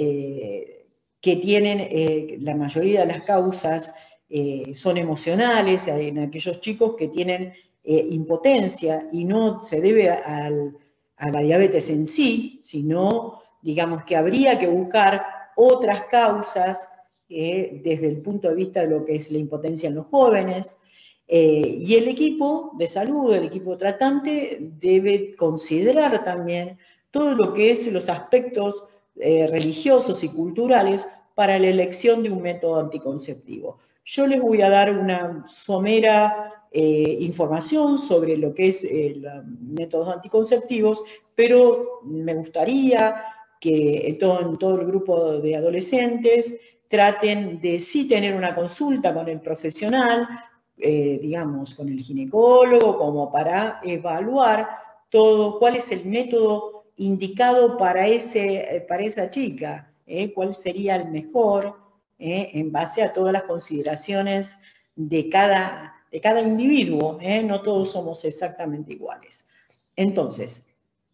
eh, que tienen eh, la mayoría de las causas Eh, son emocionales, en aquellos chicos que tienen eh, impotencia y no se debe al, a la diabetes en sí, sino, digamos, que habría que buscar otras causas eh, desde el punto de vista de lo que es la impotencia en los jóvenes. Eh, y el equipo de salud, el equipo tratante, debe considerar también todo lo que es los aspectos eh, religiosos y culturales para la elección de un método anticonceptivo. Yo les voy a dar una somera eh, información sobre lo que es el métodos anticonceptivos, pero me gustaría que en todo, en todo el grupo de adolescentes traten de sí tener una consulta con el profesional, eh, digamos, con el ginecólogo, como para evaluar todo, cuál es el método indicado para, ese, para esa chica, ¿eh? Cuál sería el mejor, ¿eh? En base a todas las consideraciones de cada, de cada individuo, ¿eh? No todos somos exactamente iguales. Entonces,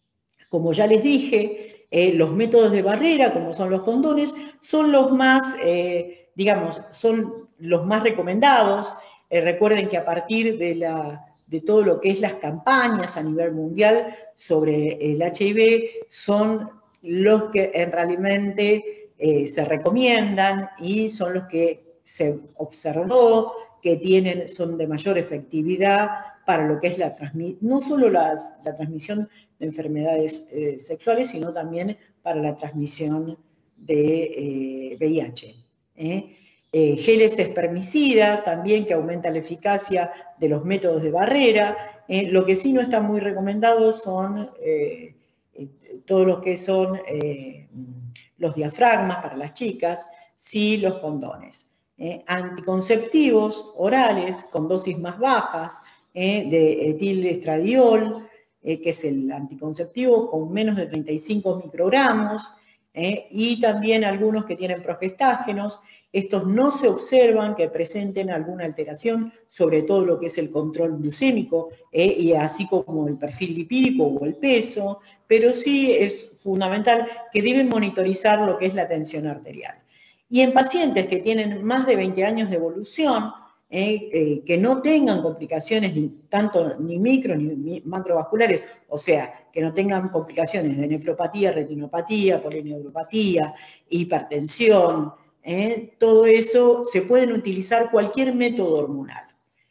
como ya les dije, eh, los métodos de barrera, como son los condones, son los más, eh, digamos, son los más recomendados. Eh, recuerden que a partir de, la, de todo lo que es las campañas a nivel mundial sobre el H I V, son los que en realmente eh, se recomiendan y son los que se observó que tienen, son de mayor efectividad para lo que es la transmisión, no solo las, la transmisión de enfermedades eh, sexuales, sino también para la transmisión de eh, V I H. ¿eh? Eh, geles espermicidas también, que aumenta la eficacia de los métodos de barrera. Eh, lo que sí no está muy recomendado son eh, eh, todos los que son eh, los diafragmas para las chicas, sí los condones. Eh, anticonceptivos orales con dosis más bajas eh, de etilestradiol, eh, que es el anticonceptivo con menos de treinta y cinco microgramos, eh, y también algunos que tienen progestágenos. Estos no se observan que presenten alguna alteración, sobre todo lo que es el control glucémico, eh, y así como el perfil lipídico o el peso, pero sí es fundamental que deben monitorizar lo que es la tensión arterial. Y en pacientes que tienen más de veinte años de evolución, eh, eh, que no tengan complicaciones ni tanto ni micro ni macrovasculares, o sea, que no tengan complicaciones de nefropatía, retinopatía, polineuropatía, hipertensión, eh, todo eso, se pueden utilizar cualquier método hormonal.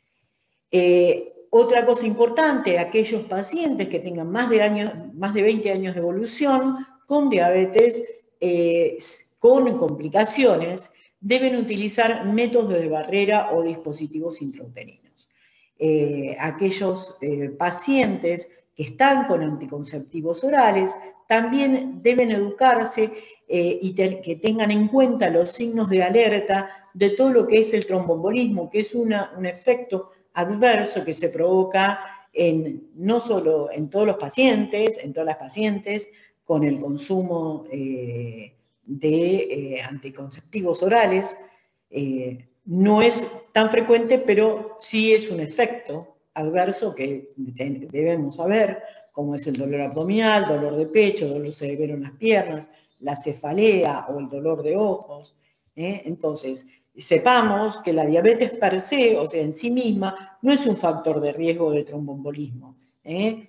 Eh, otra cosa importante, aquellos pacientes que tengan más de, años, más de veinte años de evolución con diabetes, eh, con complicaciones, deben utilizar métodos de barrera o dispositivos intrauterinos. Eh, aquellos eh, pacientes que están con anticonceptivos orales también deben educarse eh, y te, que tengan en cuenta los signos de alerta de todo lo que es el tromboembolismo, que es una, un efecto adverso que se provoca en, no solo en todos los pacientes, en todas las pacientes, con el consumo eh, de eh, anticonceptivos orales. Eh, no es tan frecuente, pero sí es un efecto adverso que debemos saber, como es el dolor abdominal, dolor de pecho, dolor severo en las piernas, la cefalea o el dolor de ojos. ¿eh? Entonces, sepamos que la diabetes per se, o sea, en sí misma, no es un factor de riesgo de tromboembolismo, ¿eh?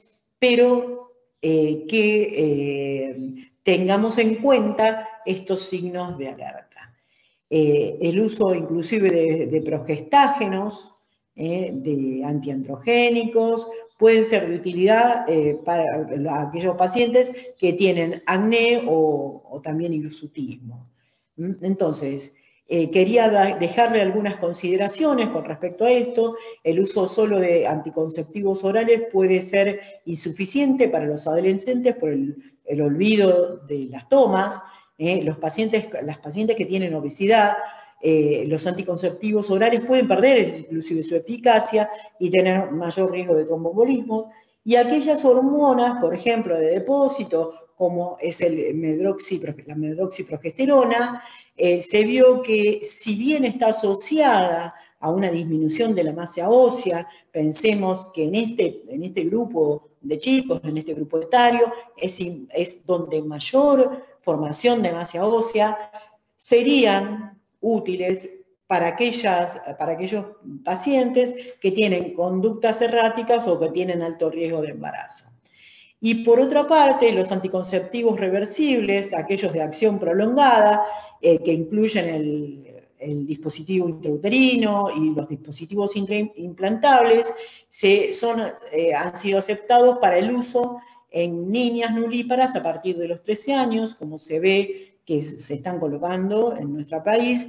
pero eh, que eh, tengamos en cuenta estos signos de alerta. Eh, el uso inclusive de, de progestágenos, eh, de antiandrogénicos, pueden ser de utilidad eh, para aquellos pacientes que tienen acné o, o también hirsutismo. Entonces, eh, quería da, dejarle algunas consideraciones con respecto a esto. El uso solo de anticonceptivos orales puede ser insuficiente para los adolescentes por el, el olvido de las tomas. Eh, los pacientes, las pacientes que tienen obesidad, eh, los anticonceptivos orales pueden perder inclusive su eficacia y tener mayor riesgo de tromboembolismo. Y aquellas hormonas, por ejemplo, de depósito, como es el medroxi, la medroxiprogesterona, eh, se vio que si bien está asociada a una disminución de la masa ósea, pensemos que en este, en este grupo de chicos, en este grupo etario, es, es donde mayor formación de masa ósea, serían útiles para, aquellas, para aquellos pacientes que tienen conductas erráticas o que tienen alto riesgo de embarazo. Y por otra parte, los anticonceptivos reversibles, aquellos de acción prolongada, eh, que incluyen el, el dispositivo intrauterino y los dispositivos implantables, se, son, eh, han sido aceptados para el uso en niñas nulíparas a partir de los trece años, como se ve que se están colocando en nuestro país,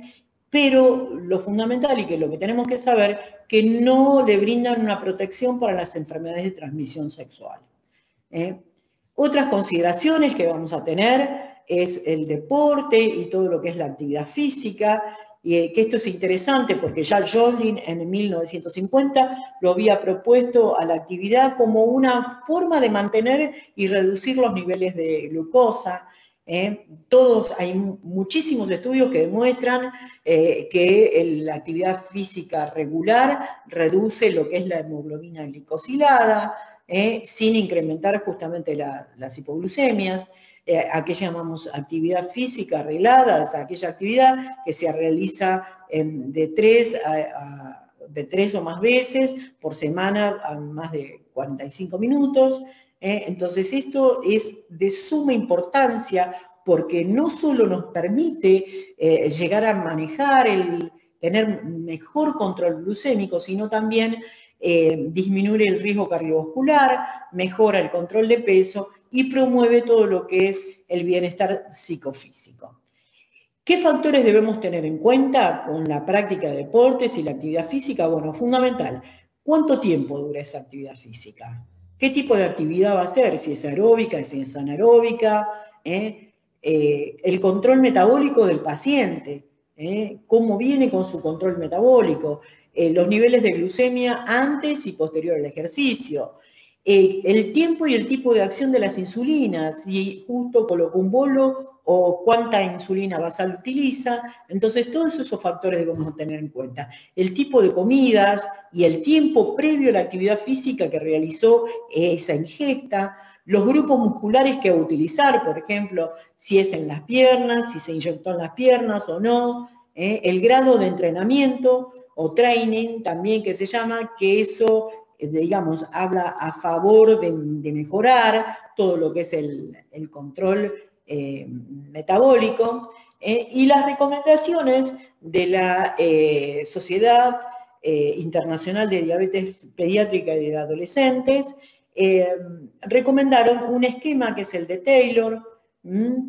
pero lo fundamental y que lo que tenemos que saber, que no le brindan una protección para las enfermedades de transmisión sexual. ¿eh? Otras consideraciones que vamos a tener es el deporte y todo lo que es la actividad física, y que esto es interesante porque ya Jolin en mil novecientos cincuenta lo había propuesto a la actividad como una forma de mantener y reducir los niveles de glucosa. ¿eh? Todos, hay muchísimos estudios que demuestran eh, que el, la actividad física regular reduce lo que es la hemoglobina glicosilada, eh, sin incrementar justamente la, las hipoglucemias. Eh, ¿A qué llamamos actividad física arreglada? Es aquella actividad que se realiza eh, de, tres a, a, de tres o más veces por semana a más de cuarenta y cinco minutos. Eh, entonces esto es de suma importancia porque no solo nos permite eh, llegar a manejar, el, tener mejor control glucémico, sino también eh, disminuir el riesgo cardiovascular, mejora el control de peso y promueve todo lo que es el bienestar psicofísico. ¿Qué factores debemos tener en cuenta con la práctica de deportes y la actividad física? Bueno, fundamental, ¿cuánto tiempo dura esa actividad física? ¿Qué tipo de actividad va a ser? Si es aeróbica, si es anaeróbica, ¿eh? Eh, el control metabólico del paciente, ¿eh? ¿Cómo viene con su control metabólico? Eh, los niveles de glucemia antes y posterior al ejercicio. Eh, el tiempo y el tipo de acción de las insulinas, si justo coloco un bolo o cuánta insulina basal utiliza. Entonces, todos esos factores debemos tener en cuenta. El tipo de comidas y el tiempo previo a la actividad física que realizó esa ingesta, los grupos musculares que va a utilizar, por ejemplo, si es en las piernas, si se inyectó en las piernas o no, eh, el grado de entrenamiento o training también que se llama, que eso digamos, habla a favor de, de mejorar todo lo que es el, el control eh, metabólico, eh, y las recomendaciones de la eh, Sociedad eh, Internacional de Diabetes Pediátrica y de Adolescentes eh, recomendaron un esquema que es el de Taylor, ¿m?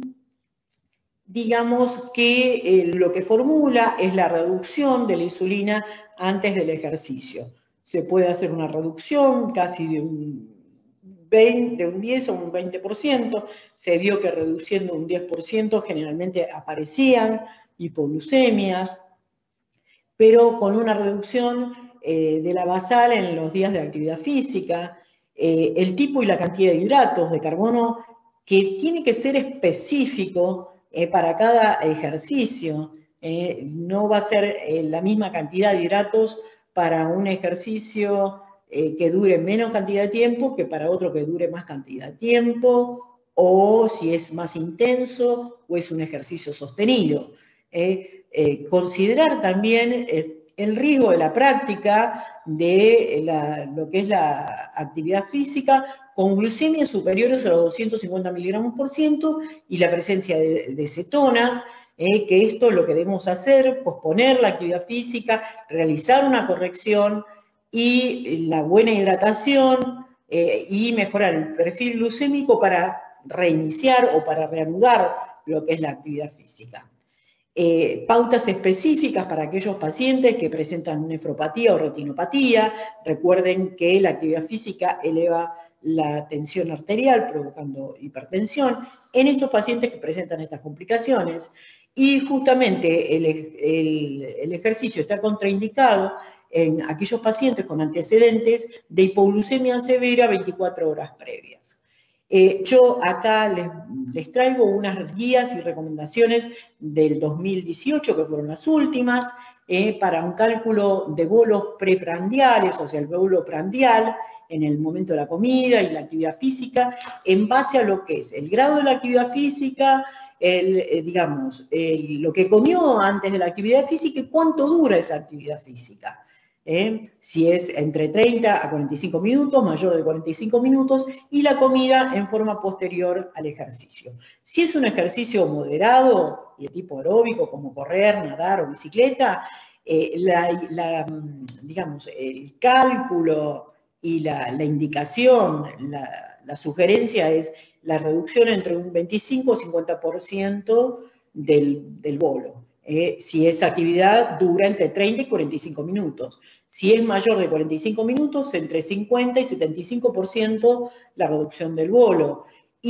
Digamos que eh, lo que formula es la reducción de la insulina antes del ejercicio. Se puede hacer una reducción casi de un, veinte, de un diez a un veinte por ciento. Se vio que reduciendo un diez por ciento generalmente aparecían hipoglucemias, pero con una reducción eh, de la basal en los días de actividad física, eh, el tipo y la cantidad de hidratos de carbono que tiene que ser específico eh, para cada ejercicio. Eh, no va a ser eh, la misma cantidad de hidratos para un ejercicio eh, que dure menos cantidad de tiempo que para otro que dure más cantidad de tiempo, o si es más intenso o es un ejercicio sostenido. Eh, eh, considerar también el, el riesgo de la práctica de la, lo que es la actividad física con glucemias superiores a los doscientos cincuenta miligramos por ciento y la presencia de, de cetonas. Eh, que esto lo que debemos hacer, posponer la actividad física, realizar una corrección y la buena hidratación eh, y mejorar el perfil glucémico para reiniciar o para reanudar lo que es la actividad física. Eh, pautas específicas para aquellos pacientes que presentan nefropatía o retinopatía. Recuerden que la actividad física eleva la tensión arterial, provocando hipertensión en estos pacientes que presentan estas complicaciones. Y justamente el, el, el ejercicio está contraindicado en aquellos pacientes con antecedentes de hipoglucemia severa veinticuatro horas previas. Eh, yo acá les, les traigo unas guías y recomendaciones del dos mil dieciocho, que fueron las últimas, eh, para un cálculo de bolos preprandiales, o sea, el bolo prandial en el momento de la comida y la actividad física, en base a lo que es el grado de la actividad física, el, eh, digamos, el, lo que comió antes de la actividad física y cuánto dura esa actividad física. ¿Eh? Si es entre treinta a cuarenta y cinco minutos, mayor de cuarenta y cinco minutos, y la comida en forma posterior al ejercicio. Si es un ejercicio moderado y de tipo aeróbico, como correr, nadar o bicicleta, eh, la, la, digamos, el cálculo y la, la indicación, la, la sugerencia es la reducción entre un veinticinco o cincuenta por ciento del, del bolo. Eh, si esa actividad dura entre treinta y cuarenta y cinco minutos. Si es mayor de cuarenta y cinco minutos, entre cincuenta y setenta y cinco por ciento la reducción del bolo.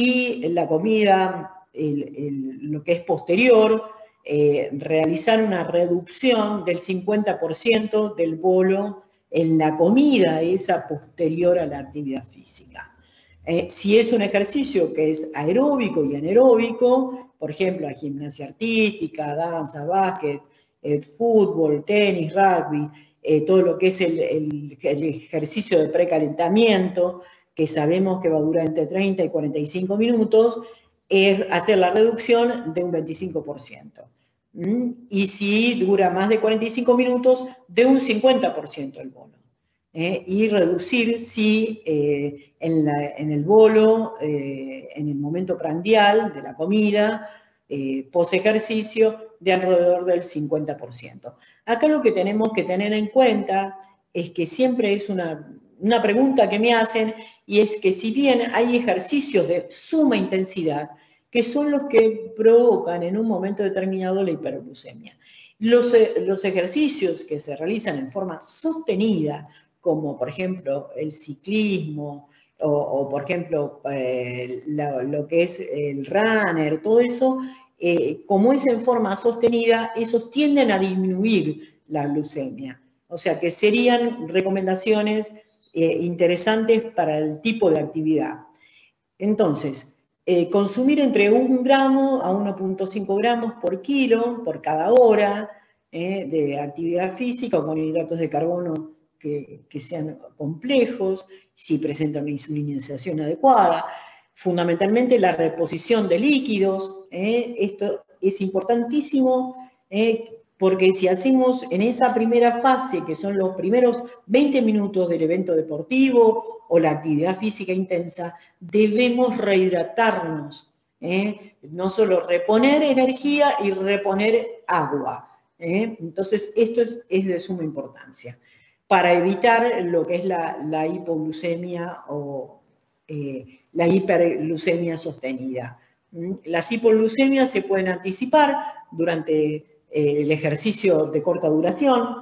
Y la comida, el, el, lo que es posterior, eh, realizar una reducción del cincuenta por ciento del bolo en la comida, esa posterior a la actividad física. Eh, si es un ejercicio que es aeróbico y anaeróbico, por ejemplo, la gimnasia artística, danza, básquet, eh, fútbol, tenis, rugby, eh, todo lo que es el, el, el ejercicio de precalentamiento, que sabemos que va a durar entre treinta y cuarenta y cinco minutos, es hacer la reducción de un veinticinco por ciento. ¿Mm? Y si dura más de cuarenta y cinco minutos, de un cincuenta por ciento el bolo. Eh, y reducir, sí, eh, en, la, en el bolo, eh, en el momento prandial de la comida, eh, post ejercicio, de alrededor del cincuenta por ciento. Acá lo que tenemos que tener en cuenta es que siempre es una, una pregunta que me hacen, y es que si bien hay ejercicios de suma intensidad, que son los que provocan en un momento determinado la hiperglucemia. Los, los ejercicios que se realizan en forma sostenida, como por ejemplo el ciclismo, o, o por ejemplo eh, la, lo que es el runner, todo eso, eh, como es en forma sostenida, esos tienden a disminuir la glucemia. O sea que serían recomendaciones eh, interesantes para el tipo de actividad. Entonces, eh, consumir entre un gramo a uno punto cinco gramos por kilo, por cada hora eh, de actividad física, o con hidratos de carbono Que, que sean complejos, si presentan una insulinización adecuada. Fundamentalmente la reposición de líquidos, eh, esto es importantísimo, eh, porque si hacemos en esa primera fase, que son los primeros veinte minutos del evento deportivo o la actividad física intensa, debemos rehidratarnos, eh, no solo reponer energía y reponer agua. Eh. Entonces, esto es, es de suma importancia, para evitar lo que es la, la hipoglucemia o eh, la hiperglucemia sostenida. Las hipoglucemias se pueden anticipar durante eh, el ejercicio de corta duración.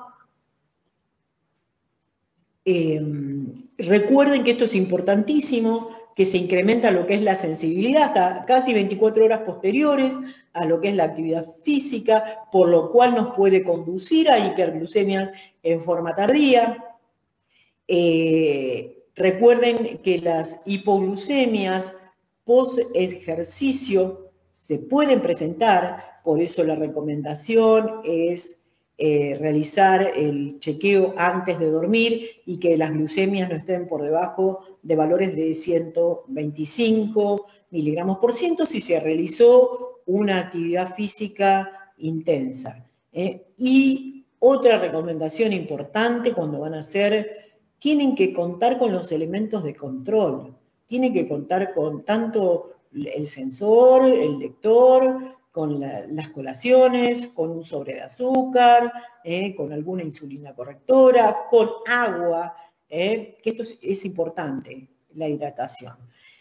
Eh, recuerden que esto es importantísimo, que se incrementa lo que es la sensibilidad hasta casi veinticuatro horas posteriores a lo que es la actividad física, por lo cual nos puede conducir a hiperglucemias en forma tardía. Eh, recuerden que las hipoglucemias post ejercicio se pueden presentar, por eso la recomendación es Eh, realizar el chequeo antes de dormir y que las glucemias no estén por debajo de valores de ciento veinticinco miligramos por ciento si se realizó una actividad física intensa. Eh, y otra recomendación importante cuando van a hacer, tienen que contar con los elementos de control, tienen que contar con tanto el sensor, el lector, con la, las colaciones, con un sobre de azúcar, eh, con alguna insulina correctora, con agua, eh, que esto es, es importante, la hidratación.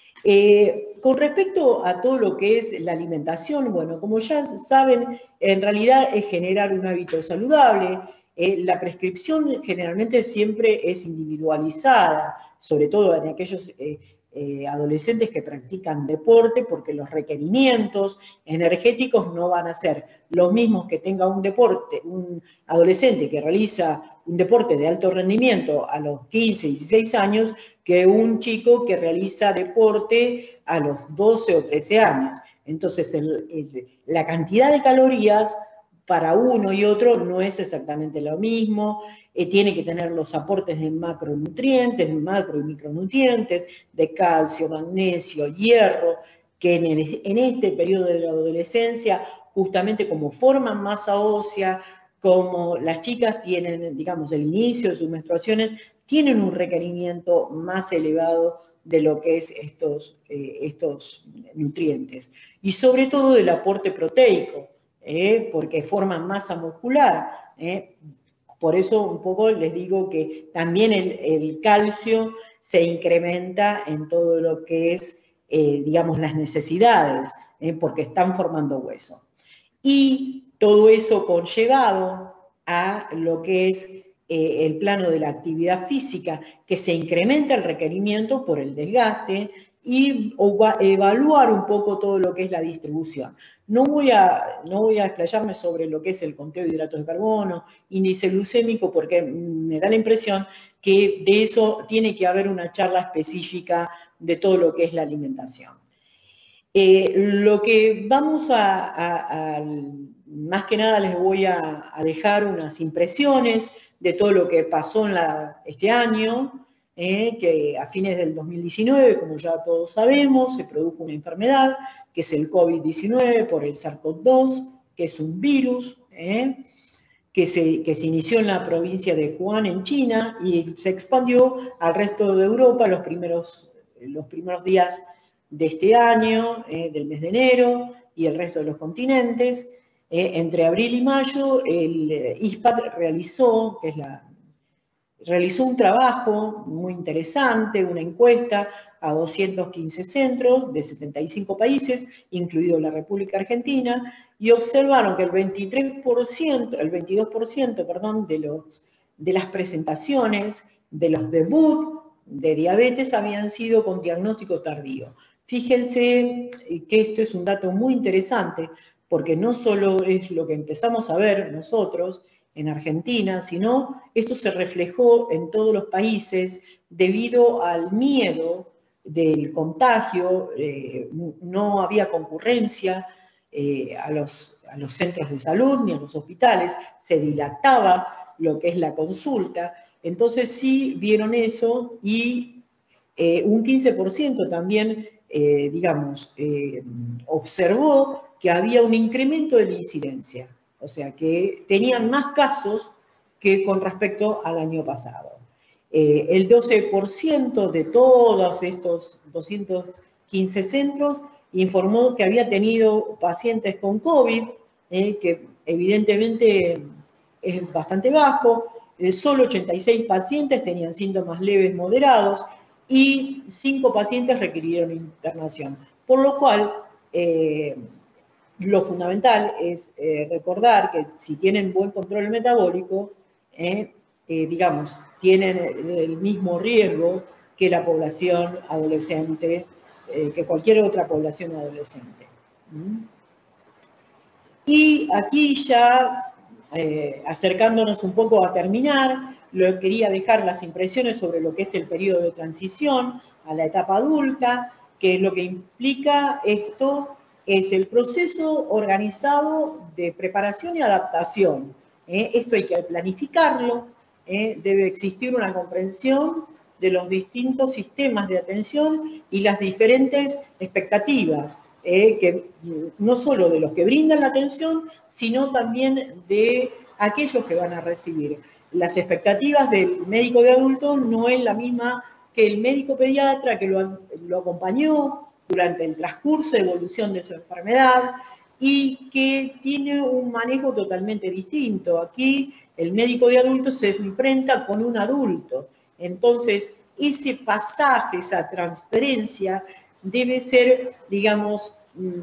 Eh, con respecto a todo lo que es la alimentación, bueno, como ya saben, en realidad es generar un hábito saludable. Eh, la prescripción generalmente siempre es individualizada, sobre todo en aquellos eh, Eh, adolescentes que practican deporte, porque los requerimientos energéticos no van a ser los mismos que tenga un deporte, un adolescente que realiza un deporte de alto rendimiento a los quince, dieciséis años, que un chico que realiza deporte a los doce o trece años. Entonces, el, el, la cantidad de calorías para uno y otro no es exactamente lo mismo, eh, tiene que tener los aportes de macronutrientes, de macro y micronutrientes, de calcio, magnesio, hierro, que en, el, en este periodo de la adolescencia, justamente como forman masa ósea, como las chicas tienen, digamos, el inicio de sus menstruaciones, tienen un requerimiento más elevado de lo que es estos, eh, estos nutrientes. Y sobre todo del aporte proteico, Eh, porque forman masa muscular. Eh. Por eso un poco les digo que también el, el calcio se incrementa en todo lo que es, eh, digamos, las necesidades, eh, porque están formando hueso. y todo eso conllevado a lo que es eh, el plano de la actividad física, que se incrementa el requerimiento por el desgaste, y evaluar un poco todo lo que es la distribución. No voy a, no voy a explayarme sobre lo que es el conteo de hidratos de carbono, índice glucémico, porque me da la impresión que de eso tiene que haber una charla específica de todo lo que es la alimentación. Eh, lo que vamos a, a, a, más que nada les voy a, a dejar unas impresiones de todo lo que pasó en la, este año, eh, que a fines del dos mil diecinueve, como ya todos sabemos, se produjo una enfermedad, que es el COVID diecinueve por el SARS-CoV dos, que es un virus, eh, que, se, que se inició en la provincia de Wuhan, en China, y se expandió al resto de Europa los primeros, los primeros días de este año, eh, del mes de enero, y el resto de los continentes. Eh, entre abril y mayo, el eh, I S P A C realizó, que es la, realizó un trabajo muy interesante, una encuesta a doscientos quince centros de setenta y cinco países, incluido la República Argentina, y observaron que el veintitrés por ciento, el veintidós por ciento, perdón, de, los, de las presentaciones, de los debuts de diabetes habían sido con diagnóstico tardío. Fíjense que esto es un dato muy interesante, porque no solo es lo que empezamos a ver nosotros en Argentina, sino esto se reflejó en todos los países debido al miedo del contagio, eh, no había concurrencia eh, a, los, a los centros de salud ni a los hospitales, se dilataba lo que es la consulta, entonces sí vieron eso y eh, un quince por ciento también Eh, digamos, eh, observó que había un incremento de la incidencia, o sea, que tenían más casos que con respecto al año pasado. Eh, el doce por ciento de todos estos doscientos quince centros informó que había tenido pacientes con COVID, eh, que evidentemente es bastante bajo, eh, solo ochenta y seis pacientes tenían síntomas leves moderados, y cinco pacientes requirieron internación. Por lo cual, eh, lo fundamental es eh, recordar que si tienen buen control metabólico, eh, eh, digamos, tienen el mismo riesgo que la población adolescente, eh, que cualquier otra población adolescente. ¿Mm? Y aquí ya, eh, acercándonos un poco a terminar, lo quería dejar las impresiones sobre lo que es el periodo de transición a la etapa adulta, que es lo que implica esto, es el proceso organizado de preparación y adaptación. ¿eh? Esto hay que planificarlo, ¿eh? Debe existir una comprensión de los distintos sistemas de atención y las diferentes expectativas, eh, que no solo de los que brindan la atención, sino también de aquellos que van a recibir. Las expectativas del médico de adultos no es la misma que el médico pediatra que lo, lo acompañó durante el transcurso de evolución de su enfermedad y que tiene un manejo totalmente distinto. Aquí el médico de adultos se enfrenta con un adulto. Entonces, ese pasaje, esa transferencia debe ser, digamos,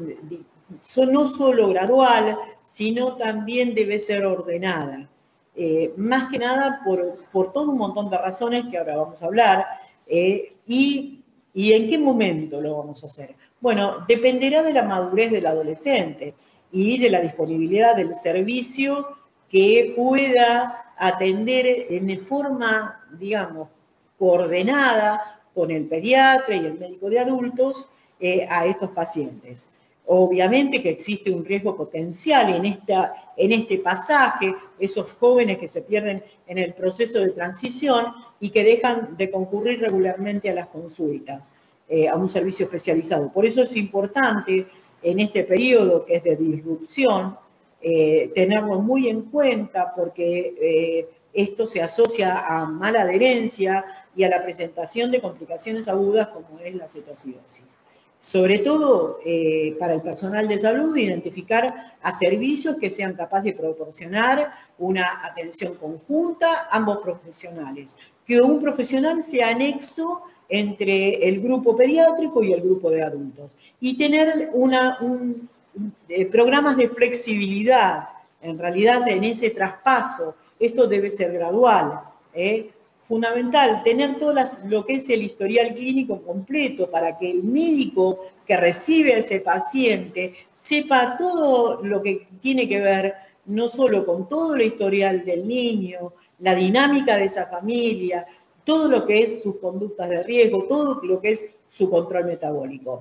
no solo gradual, sino también debe ser ordenada. Eh, más que nada por, por todo un montón de razones que ahora vamos a hablar, eh, y, y en qué momento lo vamos a hacer. Bueno, dependerá de la madurez del adolescente y de la disponibilidad del servicio que pueda atender en forma, digamos, coordinada con el pediatra y el médico de adultos eh, a estos pacientes. Obviamente que existe un riesgo potencial en, esta, en este pasaje, esos jóvenes que se pierden en el proceso de transición y que dejan de concurrir regularmente a las consultas, eh, a un servicio especializado. Por eso es importante en este periodo que es de disrupción, eh, tenerlo muy en cuenta porque eh, esto se asocia a mala adherencia y a la presentación de complicaciones agudas como es la cetoacidosis. Sobre todo eh, para el personal de salud, identificar a servicios que sean capaces de proporcionar una atención conjunta, ambos profesionales. Que un profesional sea anexo entre el grupo pediátrico y el grupo de adultos. Y tener una, un, eh, programas de flexibilidad, en realidad en ese traspaso, esto debe ser gradual, ¿eh? Fundamental, tener todo las, lo que es el historial clínico completo para que el médico que recibe a ese paciente sepa todo lo que tiene que ver no solo con todo el historial del niño, la dinámica de esa familia, todo lo que es sus conductas de riesgo, todo lo que es su control metabólico.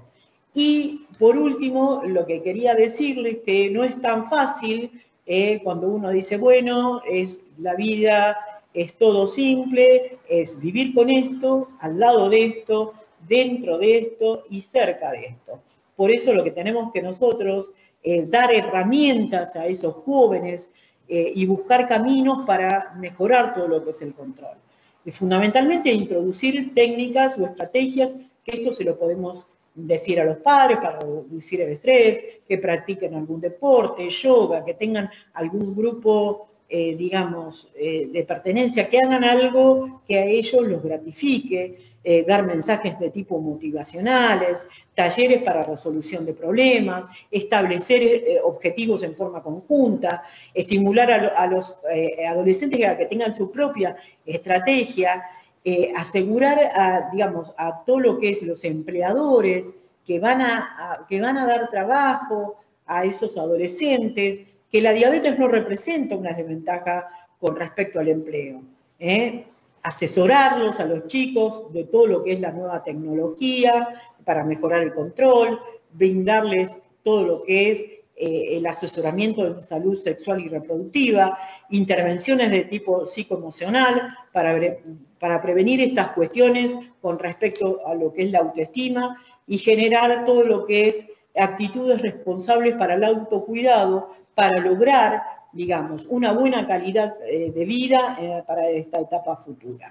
Y por último, lo que quería decirles que no es tan fácil eh, cuando uno dice, bueno, es la vida, es todo simple, es vivir con esto, al lado de esto, dentro de esto y cerca de esto. Por eso lo que tenemos que nosotros eh, dar herramientas a esos jóvenes eh, y buscar caminos para mejorar todo lo que es el control. Y fundamentalmente introducir técnicas o estrategias, que esto se lo podemos decir a los padres para reducir el estrés, que practiquen algún deporte, yoga, que tengan algún grupo, eh, digamos, eh, de pertenencia, que hagan algo que a ellos los gratifique, eh, dar mensajes de tipo motivacionales, talleres para resolución de problemas, establecer eh, objetivos en forma conjunta, estimular a, lo, a los eh, adolescentes a que tengan su propia estrategia, Eh, asegurar, a, digamos, a todo lo que es los empleadores que van a, a, que van a dar trabajo a esos adolescentes, que la diabetes no representa una desventaja con respecto al empleo. ¿eh? Asesorarlos a los chicos de todo lo que es la nueva tecnología para mejorar el control, brindarles todo lo que es Eh, el asesoramiento de salud sexual y reproductiva, intervenciones de tipo psicoemocional para, para prevenir estas cuestiones con respecto a lo que es la autoestima y generar todo lo que es actitudes responsables para el autocuidado para lograr, digamos, una buena calidad eh, de vida eh, para esta etapa futura.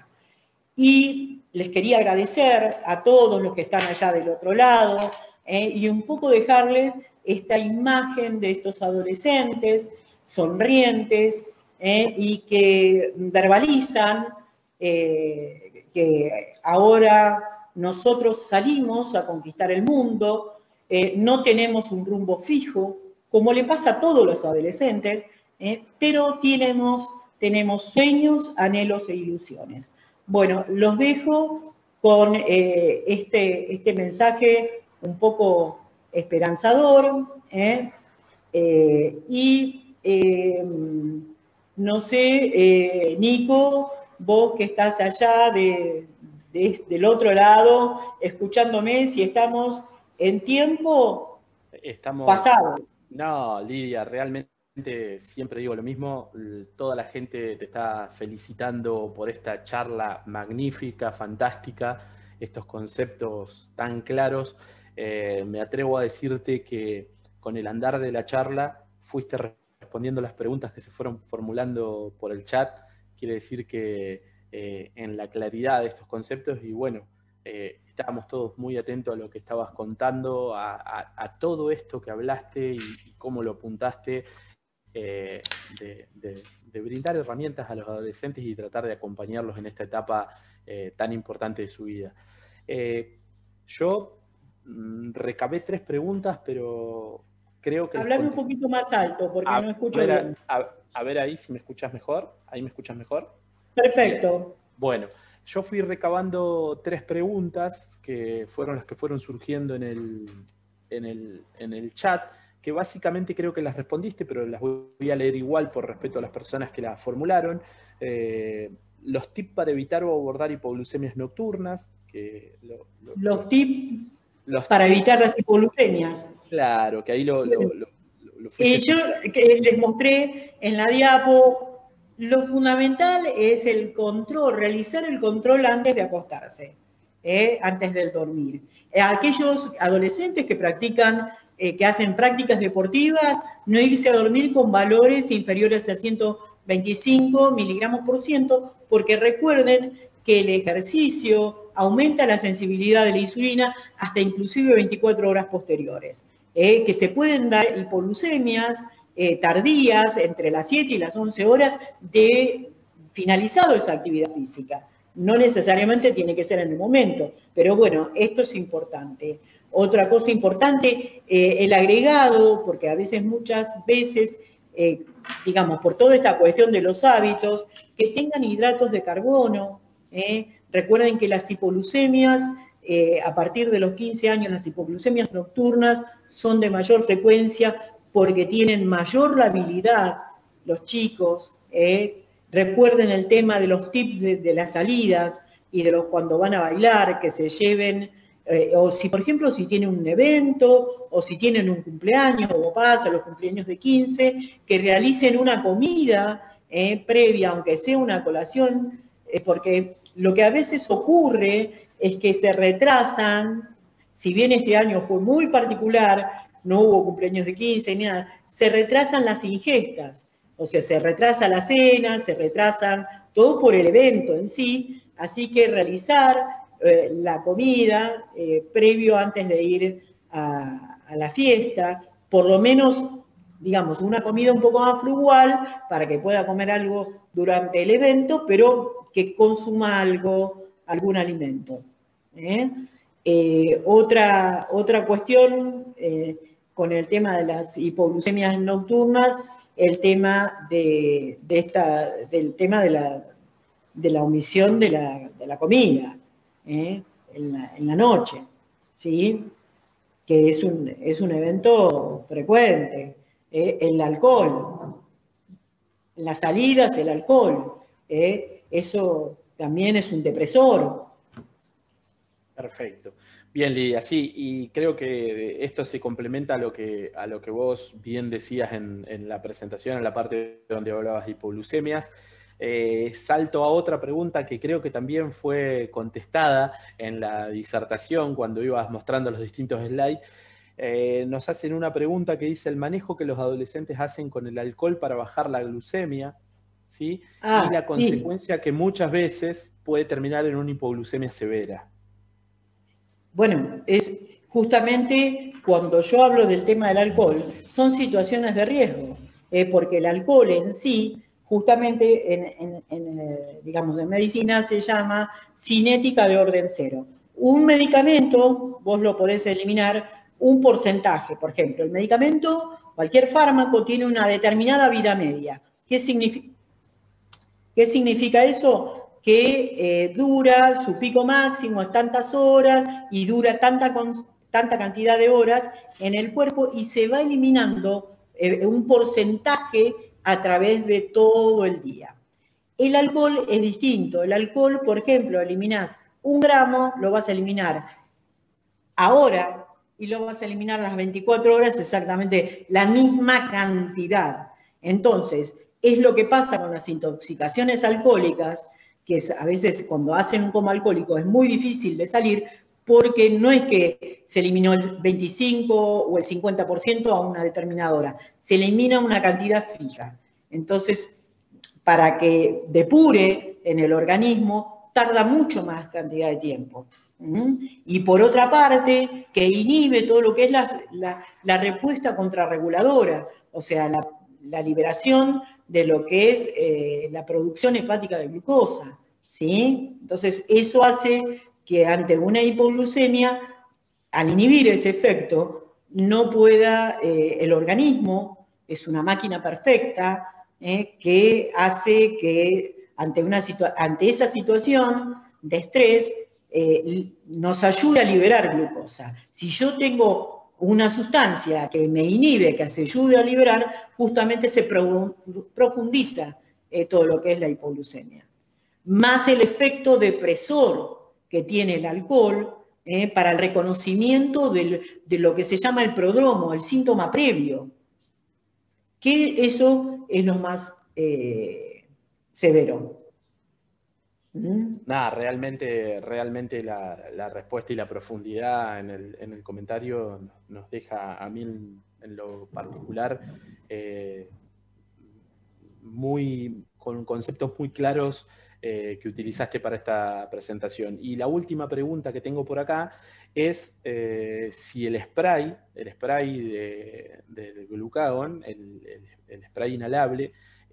Y les quería agradecer a todos los que están allá del otro lado eh, y un poco dejarles esta imagen de estos adolescentes sonrientes eh, y que verbalizan eh, que ahora nosotros salimos a conquistar el mundo, eh, no tenemos un rumbo fijo, como le pasa a todos los adolescentes, eh, pero tenemos, tenemos sueños, anhelos e ilusiones. Bueno, los dejo con eh, este, este mensaje un poco esperanzador, ¿eh? Eh, y eh, no sé, eh, Nico, vos que estás allá de, de, del otro lado, escuchándome, si estamos en tiempo estamos pasados. No, Lidia, realmente siempre digo lo mismo, toda la gente te está felicitando por esta charla magnífica, fantástica, estos conceptos tan claros. Eh, me atrevo a decirte que con el andar de la charla fuiste respondiendo las preguntas que se fueron formulando por el chat. Quiere decir que eh, en la claridad de estos conceptos, y bueno, eh, estábamos todos muy atentos a lo que estabas contando, a, a, a todo esto que hablaste y, y cómo lo apuntaste, eh, de, de, de brindar herramientas a los adolescentes y tratar de acompañarlos en esta etapa eh, tan importante de su vida. Eh, yo recabé tres preguntas, pero creo que... Hablame un poquito más alto, porque a no escucho ver, bien. A, a ver ahí si me escuchas mejor. ¿Ahí me escuchas mejor? Perfecto. Bien. Bueno, yo fui recabando tres preguntas que fueron las que fueron surgiendo en el, en el, en el chat, que básicamente creo que las respondiste, pero las voy a leer igual por respeto a las personas que las formularon. Eh, los tips para evitar o abordar hipoglucemias nocturnas. Que lo, lo, los tips los para tips, evitar las hipoglucemias. Claro, que ahí lo, lo, lo, lo eh, Yo que les mostré en la diapo, lo fundamental es el control, realizar el control antes de acostarse, eh, antes del dormir. Eh, aquellos adolescentes que practican, eh, que hacen prácticas deportivas, no irse a dormir con valores inferiores a ciento veinticinco miligramos por ciento, porque recuerden que el ejercicio aumenta la sensibilidad de la insulina hasta inclusive veinticuatro horas posteriores, eh, que se pueden dar hipoglucemias eh, tardías entre las siete y las once horas de finalizado esa actividad física. No necesariamente tiene que ser en el momento, pero bueno, esto es importante. Otra cosa importante, eh, el agregado, porque a veces, muchas veces, eh, digamos, por toda esta cuestión de los hábitos, que tengan hidratos de carbono. ¿eh? Recuerden que las hipoglucemias, eh, a partir de los quince años, las hipoglucemias nocturnas son de mayor frecuencia porque tienen mayor labilidad los chicos. ¿eh? Recuerden el tema de los tips de, de las salidas y de los cuando van a bailar, que se lleven, eh, o si, por ejemplo, si tienen un evento, o si tienen un cumpleaños, como pasa, los cumpleaños de quince, que realicen una comida eh, previa, aunque sea una colación, eh, porque lo que a veces ocurre es que se retrasan, si bien este año fue muy particular, no hubo cumpleaños de quince ni nada, se retrasan las ingestas, o sea, se retrasa la cena, se retrasan todo por el evento en sí, así que realizar eh, la comida eh, previo antes de ir a, a la fiesta, por lo menos, digamos, una comida un poco más frugal para que pueda comer algo durante el evento, pero que consuma algo, algún alimento. ¿eh? Eh, otra, otra cuestión eh, con el tema de las hipoglucemias nocturnas, el tema de, de esta, del tema de la, de la omisión de la, de la comida ¿eh? en, la, en la noche, ¿sí? que es un, es un evento frecuente. ¿eh? El alcohol, las salidas, el alcohol, ¿eh? eso también es un depresor. Perfecto. Bien, Lidia, sí, y creo que esto se complementa a lo que, a lo que vos bien decías en, en la presentación, en la parte donde hablabas de hipoglucemias. Eh, salto a otra pregunta que creo que también fue contestada en la disertación cuando ibas mostrando los distintos slides. Eh, nos hacen una pregunta que dice el manejo que los adolescentes hacen con el alcohol para bajar la glucemia, ¿sí? Ah, Y la sí. consecuencia que muchas veces puede terminar en una hipoglucemia severa. Bueno, es justamente cuando yo hablo del tema del alcohol, son situaciones de riesgo, eh, porque el alcohol en sí, justamente en, en, en eh, digamos, en medicina se llama cinética de orden cero. Un medicamento, vos lo podés eliminar un porcentaje, por ejemplo, el medicamento, cualquier fármaco tiene una determinada vida media. ¿Qué significa? ¿Qué significa eso? Que eh, dura, su pico máximo es tantas horas y dura tanta, tanta cantidad de horas en el cuerpo y se va eliminando eh, un porcentaje a través de todo el día. El alcohol es distinto. El alcohol, por ejemplo, eliminás un gramo, lo vas a eliminar ahora y lo vas a eliminar a las veinticuatro horas exactamente la misma cantidad. Entonces, es lo que pasa con las intoxicaciones alcohólicas, que es, a veces cuando hacen un coma alcohólico es muy difícil de salir, porque no es que se eliminó el veinticinco o el cincuenta por ciento a una determinada hora, se elimina una cantidad fija. Entonces, para que depure en el organismo, tarda mucho más cantidad de tiempo. ¿Mm? Y por otra parte, que inhibe todo lo que es la, la, la respuesta contrarreguladora, o sea, la, la liberación de lo que es eh, la producción hepática de glucosa, ¿sí? Entonces, eso hace que ante una hipoglucemia, al inhibir ese efecto, no pueda eh, el organismo, es una máquina perfecta, eh, que hace que ante, una ante esa situación de estrés, eh, nos ayude a liberar glucosa. Si yo tengo una sustancia que me inhibe, que se ayude a liberar, justamente se profundiza eh, todo lo que es la hipoglucemia. Más el efecto depresor que tiene el alcohol eh, para el reconocimiento del, de lo que se llama el prodromo, el síntoma previo, que eso es lo más eh, severo. ¿Mm? Nada, realmente, realmente la, la respuesta y la profundidad en el, en el comentario nos deja a mí en, en lo particular eh, muy, con conceptos muy claros eh, que utilizaste para esta presentación. Y la última pregunta que tengo por acá es eh, si el spray, el spray de, del glucagón, el, el, el spray inhalable,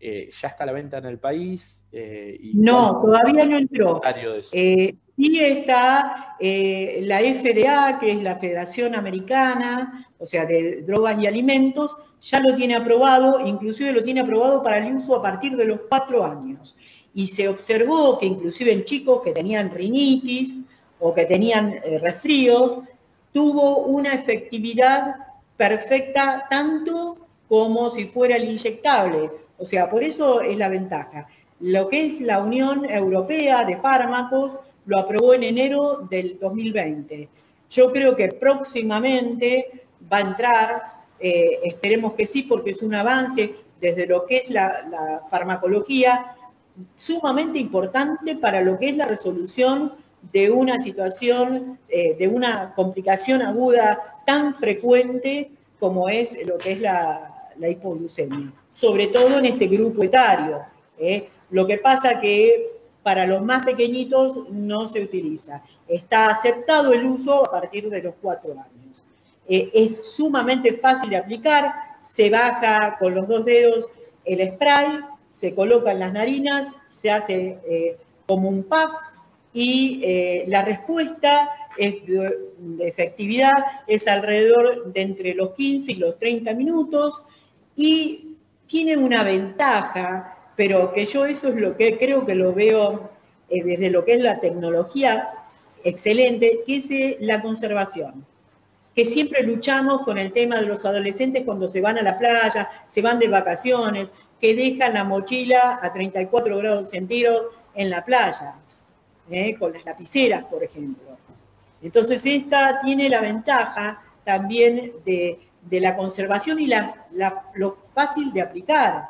eh, ¿ya está a la venta en el país? Eh, y no, todavía no entró. De eso? Eh, sí está eh, la F D A, que es la Federación Americana, o sea, de Drogas y Alimentos, ya lo tiene aprobado, inclusive lo tiene aprobado para el uso a partir de los cuatro años. Y se observó que inclusive en chicos que tenían rinitis o que tenían eh, resfríos, tuvo una efectividad perfecta tanto como si fuera el inyectable. O sea, por eso es la ventaja. Lo que es la Unión Europea de Fármacos lo aprobó en enero del dos mil veinte. Yo creo que próximamente va a entrar, eh, esperemos que sí, porque es un avance desde lo que es la, la farmacología sumamente importante para lo que es la resolución de una situación, eh, de una complicación aguda tan frecuente como es lo que es la, la hipoglucemia, sobre todo en este grupo etario. ¿eh? Lo que pasa que para los más pequeñitos no se utiliza. Está aceptado el uso a partir de los cuatro años. Eh, es sumamente fácil de aplicar, se baja con los dos dedos el spray, se coloca en las narinas, se hace eh, como un puff y eh, la respuesta es de, de efectividad es alrededor de entre los quince y los treinta minutos y tiene una ventaja, pero que yo eso es lo que creo que lo veo eh, desde lo que es la tecnología excelente, que es eh, la conservación. Que siempre luchamos con el tema de los adolescentes cuando se van a la playa, se van de vacaciones, que dejan la mochila a treinta y cuatro grados centígrados en la playa, ¿eh? con las lapiceras, por ejemplo. Entonces, esta tiene la ventaja también de, de la conservación y la, la, lo fácil de aplicar,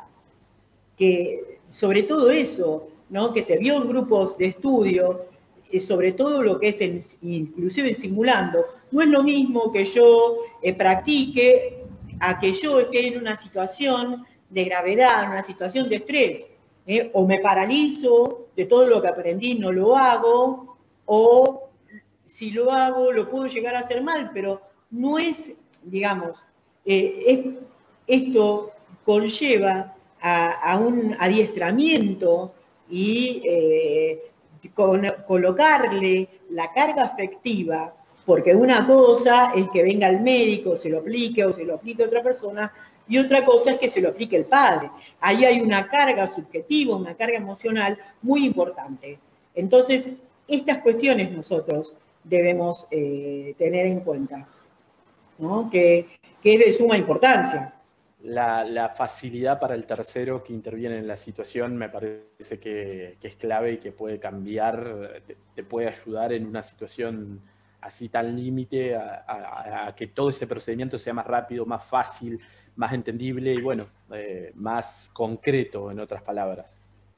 que sobre todo eso, ¿no? que se vio en grupos de estudio, eh, sobre todo lo que es, en, inclusive en simulando, no es lo mismo que yo eh, practique a que yo esté en una situación de gravedad, en una situación de estrés, ¿eh? o me paralizo de todo lo que aprendí, no lo hago, o si lo hago lo puedo llegar a hacer mal, pero no es, digamos, eh, es, esto conlleva a, a un adiestramiento y eh, con, colocarle la carga afectiva, porque una cosa es que venga el médico, se lo aplique o se lo aplique a otra persona, y otra cosa es que se lo aplique el padre. Ahí hay una carga subjetiva, una carga emocional muy importante. Entonces, estas cuestiones nosotros debemos eh, tener en cuenta, ¿no? que, que es de suma importancia. La, la facilidad para el tercero que interviene en la situación me parece que, que es clave y que puede cambiar, te, te puede ayudar en una situación así tan límite a, a, a que todo ese procedimiento sea más rápido, más fácil, más entendible y bueno, eh, más concreto en otras palabras.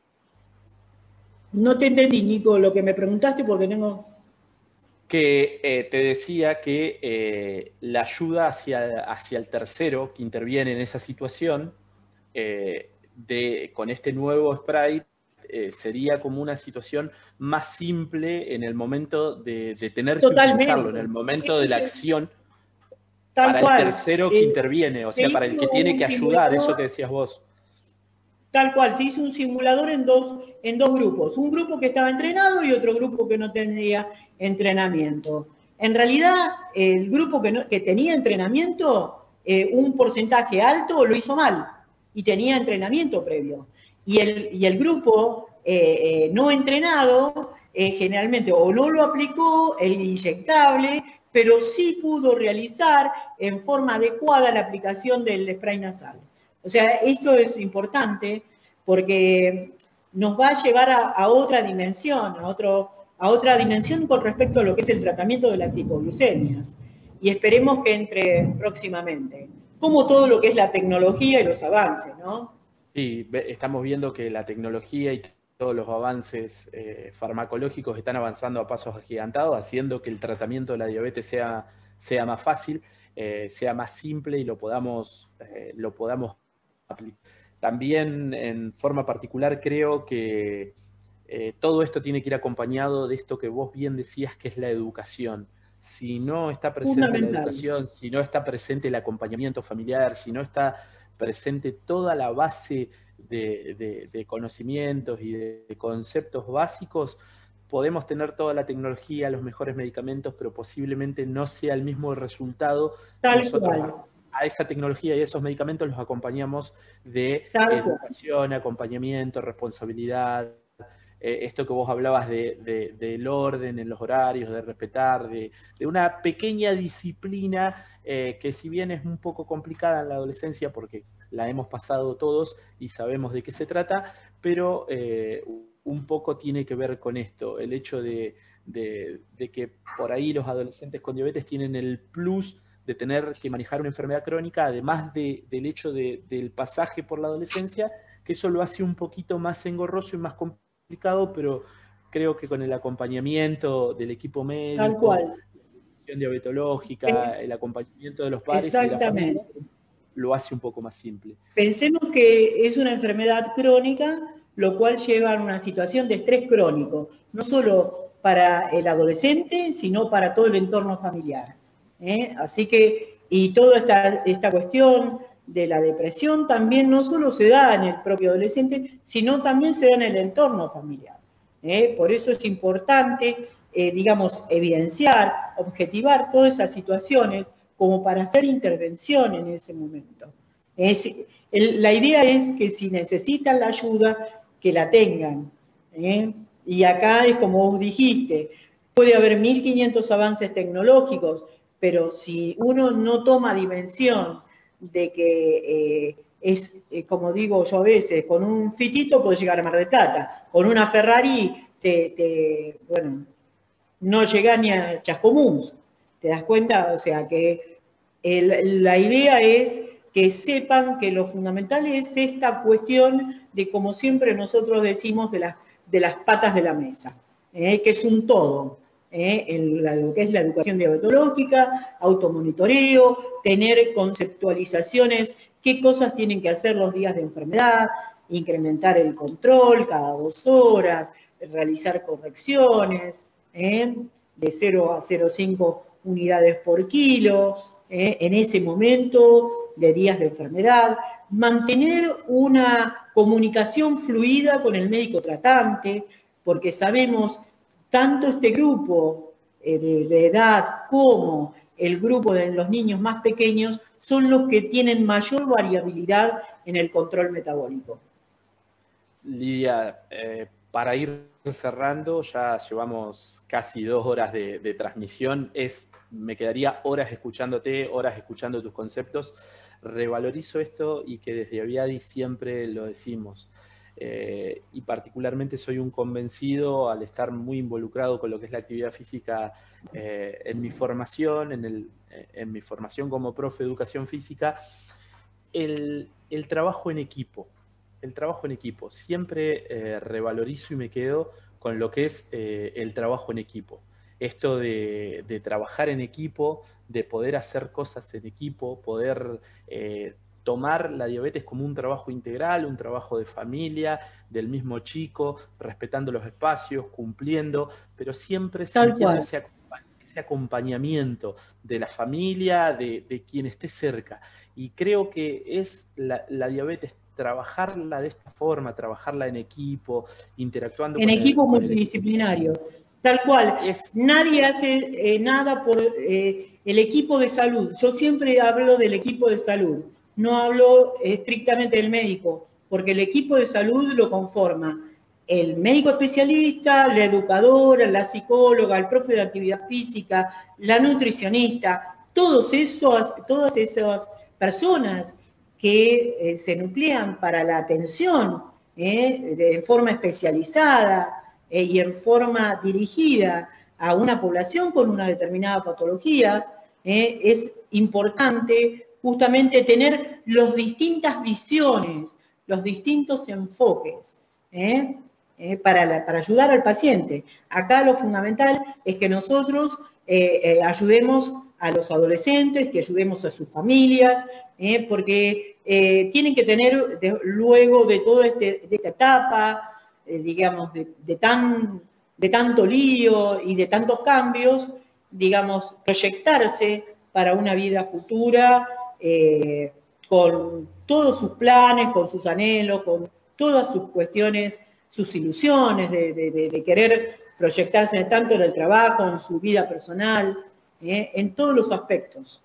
No te entendí, Nico, lo que me preguntaste porque tengo... Que eh, te decía que eh, la ayuda hacia, hacia el tercero que interviene en esa situación, eh, de, con este nuevo spray, eh, sería como una situación más simple en el momento de, de tener Totalmente. que utilizarlo, en el momento de la acción, Tal para cual. el tercero que eh, interviene, o sea, para el que tiene que ayudar, eso que decías vos. Tal cual, se hizo un simulador en dos, en dos grupos, un grupo que estaba entrenado y otro grupo que no tenía entrenamiento. En realidad, el grupo que, no, que tenía entrenamiento, eh, un porcentaje alto lo hizo mal y tenía entrenamiento previo. Y el, y el grupo eh, eh, no entrenado, eh, generalmente o no lo aplicó el inyectable, pero sí pudo realizar en forma adecuada la aplicación del spray nasal. O sea, esto es importante porque nos va a llevar a, a otra dimensión, a, otro, a otra dimensión con respecto a lo que es el tratamiento de las hipoglucemias. Y esperemos que entre próximamente. Como todo lo que es la tecnología y los avances, ¿no? Sí, estamos viendo que la tecnología y todos los avances eh, farmacológicos están avanzando a pasos agigantados, haciendo que el tratamiento de la diabetes sea, sea más fácil, eh, sea más simple y lo podamos, eh, lo podamos aplicar. También, en forma particular, creo que eh, todo esto tiene que ir acompañado de esto que vos bien decías, que es la educación. Si no está presente la educación, si no está presente el acompañamiento familiar, si no está presente toda la base de, de, de conocimientos y de, de conceptos básicos, podemos tener toda la tecnología, los mejores medicamentos, pero posiblemente no sea el mismo resultado si Tal nosotros cual. a esa tecnología y a esos medicamentos los acompañamos de Tal cual. educación, acompañamiento, responsabilidad. Eh, esto que vos hablabas de, de, del orden en los horarios, de respetar, de, de una pequeña disciplina eh, que si bien es un poco complicada en la adolescencia porque la hemos pasado todos y sabemos de qué se trata, pero eh, un poco tiene que ver con esto, el hecho de, de, de que por ahí los adolescentes con diabetes tienen el plus de tener que manejar una enfermedad crónica, además de, del hecho de, del pasaje por la adolescencia, que eso lo hace un poquito más engorroso y más complicado, pero creo que con el acompañamiento del equipo Tal médico, cual. la diabetológica, el acompañamiento de los padres y de la familia, Exactamente. lo hace un poco más simple. Pensemos que es una enfermedad crónica, lo cual lleva a una situación de estrés crónico, no solo para el adolescente, sino para todo el entorno familiar. ¿eh? Así que, y toda esta, esta cuestión de la depresión también no solo se da en el propio adolescente, sino también se da en el entorno familiar. ¿eh? Por eso es importante, eh, digamos, evidenciar, objetivar todas esas situaciones como para hacer intervención en ese momento. Es, el, la idea es que si necesitan la ayuda, que la tengan. ¿eh? Y acá es como vos dijiste, puede haber mil quinientos avances tecnológicos, pero si uno no toma dimensión de que eh, es, eh, como digo yo a veces, con un fitito puedes llegar a Mar del Plata, con una Ferrari te, te bueno, no llegás ni a Chascomús, ¿te das cuenta? O sea que el, la idea es que sepan que lo fundamental es esta cuestión de, como siempre nosotros decimos, de, la, de las patas de la mesa, ¿eh? que es un todo, ¿eh? en la, lo que es la educación diabetológica, automonitoreo, tener conceptualizaciones, qué cosas tienen que hacer los días de enfermedad, incrementar el control cada dos horas, realizar correcciones, ¿eh? de cero a cero coma cinco unidades por kilo, ¿eh? en ese momento de días de enfermedad, mantener una comunicación fluida con el médico tratante, porque sabemos tanto este grupo eh, de, de edad como el grupo de los niños más pequeños son los que tienen mayor variabilidad en el control metabólico. Lidia, eh, para ir cerrando, ya llevamos casi dos horas de, de transmisión, es, me quedaría horas escuchándote, horas escuchando tus conceptos. Revalorizo esto y que desde Aviadi siempre lo decimos. Eh, y particularmente soy un convencido al estar muy involucrado con lo que es la actividad física eh, en mi formación, en, el, en mi formación como profe de educación física, el, el trabajo en equipo. El trabajo en equipo. Siempre eh, revalorizo y me quedo con lo que es eh, el trabajo en equipo. Esto de, de trabajar en equipo, de poder hacer cosas en equipo, poder eh, tomar la diabetes como un trabajo integral, un trabajo de familia, del mismo chico, respetando los espacios, cumpliendo, pero siempre Tal sintiendo cual. ese, ese acompañamiento de la familia, de, de quien esté cerca. Y creo que es la, la diabetes, trabajarla de esta forma, trabajarla en equipo, interactuando en con equipo el, con el multidisciplinario. Tal cual. es, Nadie hace eh, nada por eh, el equipo de salud. Yo siempre hablo del equipo de salud, no hablo estrictamente del médico, porque el equipo de salud lo conforma el médico especialista, la educadora, la psicóloga, el profe de actividad física, la nutricionista, todos esos, todas esas personas que eh, se nuclean para la atención eh, de forma especializada eh, y en forma dirigida a una población con una determinada patología, eh, es importante justamente tener las distintas visiones, los distintos enfoques eh, eh, para, la, para ayudar al paciente. Acá lo fundamental es que nosotros eh, eh, ayudemos a los adolescentes, que ayudemos a sus familias, eh, porque eh, tienen que tener, de, luego de toda este, de esta etapa, eh, digamos, de, de, tan, de tanto lío y de tantos cambios, digamos, proyectarse para una vida futura eh, con todos sus planes, con sus anhelos, con todas sus cuestiones, sus ilusiones de, de, de, de querer proyectarse tanto en el trabajo, en su vida personal, ¿eh? En todos los aspectos.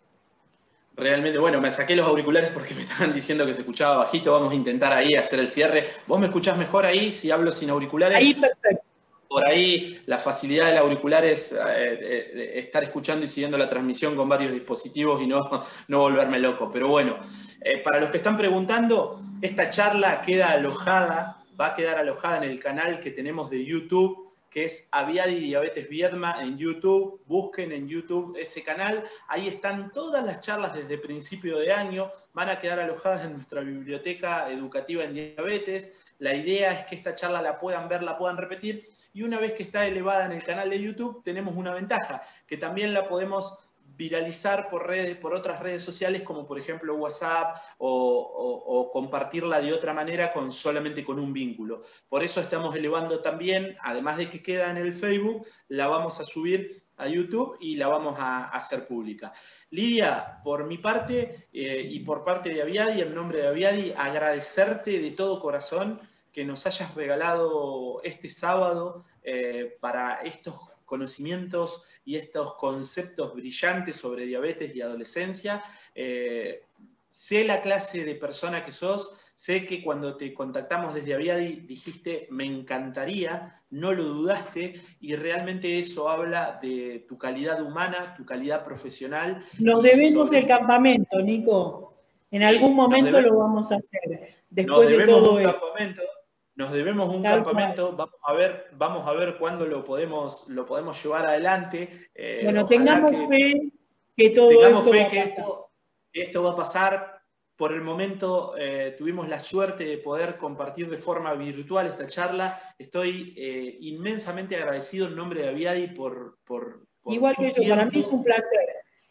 Realmente, bueno, me saqué los auriculares porque me estaban diciendo que se escuchaba bajito. Vamos a intentar ahí hacer el cierre. ¿Vos me escuchás mejor ahí si hablo sin auriculares? Ahí perfecto. Por ahí la facilidad del auricular es eh, eh, estar escuchando y siguiendo la transmisión con varios dispositivos y no, no volverme loco. Pero bueno, eh, para los que están preguntando, esta charla queda alojada, va a quedar alojada en el canal que tenemos de YouTube, que es Aviadi Diabetes Viedma en YouTube. Busquen en YouTube ese canal. Ahí están todas las charlas desde principio de año. Van a quedar alojadas en nuestra biblioteca educativa en diabetes. La idea es que esta charla la puedan ver, la puedan repetir. Y una vez que está elevada en el canal de YouTube, tenemos una ventaja, que también la podemos viralizar por redes, por otras redes sociales, como por ejemplo WhatsApp, o, o, o compartirla de otra manera con, solamente con un vínculo. Por eso estamos elevando también, además de que queda en el Facebook, la vamos a subir a YouTube y la vamos a, a hacer pública. Lidia, por mi parte eh, y por parte de Aviadi, en nombre de Aviadi, agradecerte de todo corazón que nos hayas regalado este sábado eh, para estos conocimientos y estos conceptos brillantes sobre diabetes y adolescencia. Eh, sé la clase de persona que sos, sé que cuando te contactamos desde Aviadi dijiste me encantaría, no lo dudaste, y realmente eso habla de tu calidad humana, tu calidad profesional. Nos debemos sobre... el campamento, Nico. En sí, algún momento debe... lo vamos a hacer. Después nos de todo un esto. Campamento. Nos debemos un Tal campamento, vamos a ver, vamos a ver cuándo lo podemos, lo podemos llevar adelante. Eh, bueno, tengamos que, fe que todo tengamos esto fe va a que pasar. Esto, esto va a pasar. Por el momento eh, tuvimos la suerte de poder compartir de forma virtual esta charla. Estoy eh, inmensamente agradecido en nombre de Aviadi por, por, por Igual que yo, tiempo. Para mí es un placer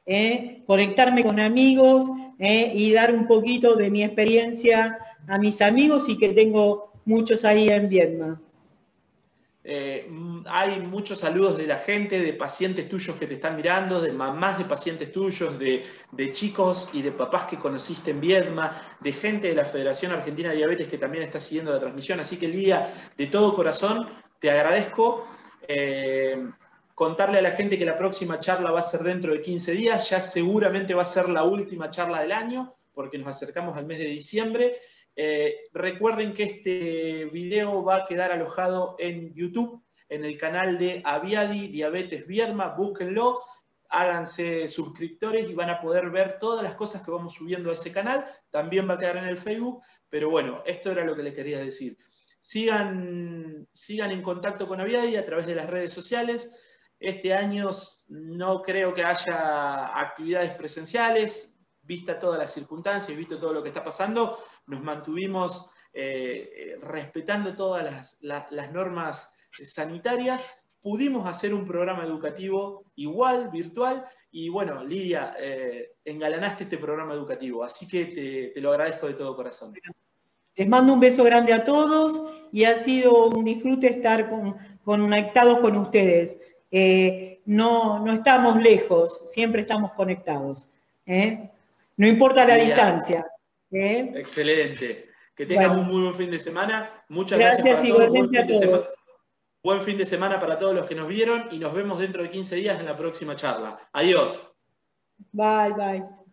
eh, conectarme con amigos eh, y dar un poquito de mi experiencia a mis amigos, y que tengo muchos ahí en Viedma. Eh, hay muchos saludos de la gente, de pacientes tuyos que te están mirando, de mamás de pacientes tuyos, de, de chicos y de papás que conociste en Viedma, de gente de la Federación Argentina de Diabetes que también está siguiendo la transmisión. Así que, Lidia, de todo corazón, te agradezco. Eh, contarle a la gente que la próxima charla va a ser dentro de quince días, ya seguramente va a ser la última charla del año, porque nos acercamos al mes de diciembre. Eh, recuerden que este video va a quedar alojado en YouTube, en el canal de Aviadi Diabetes Viedma. Búsquenlo, háganse suscriptores y van a poder ver todas las cosas que vamos subiendo a ese canal. También va a quedar en el Facebook, pero bueno, esto era lo que les quería decir. Sigan, sigan en contacto con Aviadi a través de las redes sociales. Este año no creo que haya actividades presenciales. Vista todas las circunstancias, visto todo lo que está pasando, nos mantuvimos eh, respetando todas las, las, las normas sanitarias. Pudimos hacer un programa educativo igual, virtual, y bueno, Lidia, eh, engalanaste este programa educativo, así que te, te lo agradezco de todo corazón. Les mando un beso grande a todos y ha sido un disfrute estar con, conectados con ustedes. Eh, no, no estamos lejos, siempre estamos conectados. ¿eh? No importa la Lidia. distancia. ¿eh? Excelente. Que tengas bueno. un muy buen fin de semana. Muchas gracias, gracias para igualmente todos. Buen fin, a todos. Buen fin de semana para todos los que nos vieron y nos vemos dentro de quince días en la próxima charla. Adiós. Bye, bye.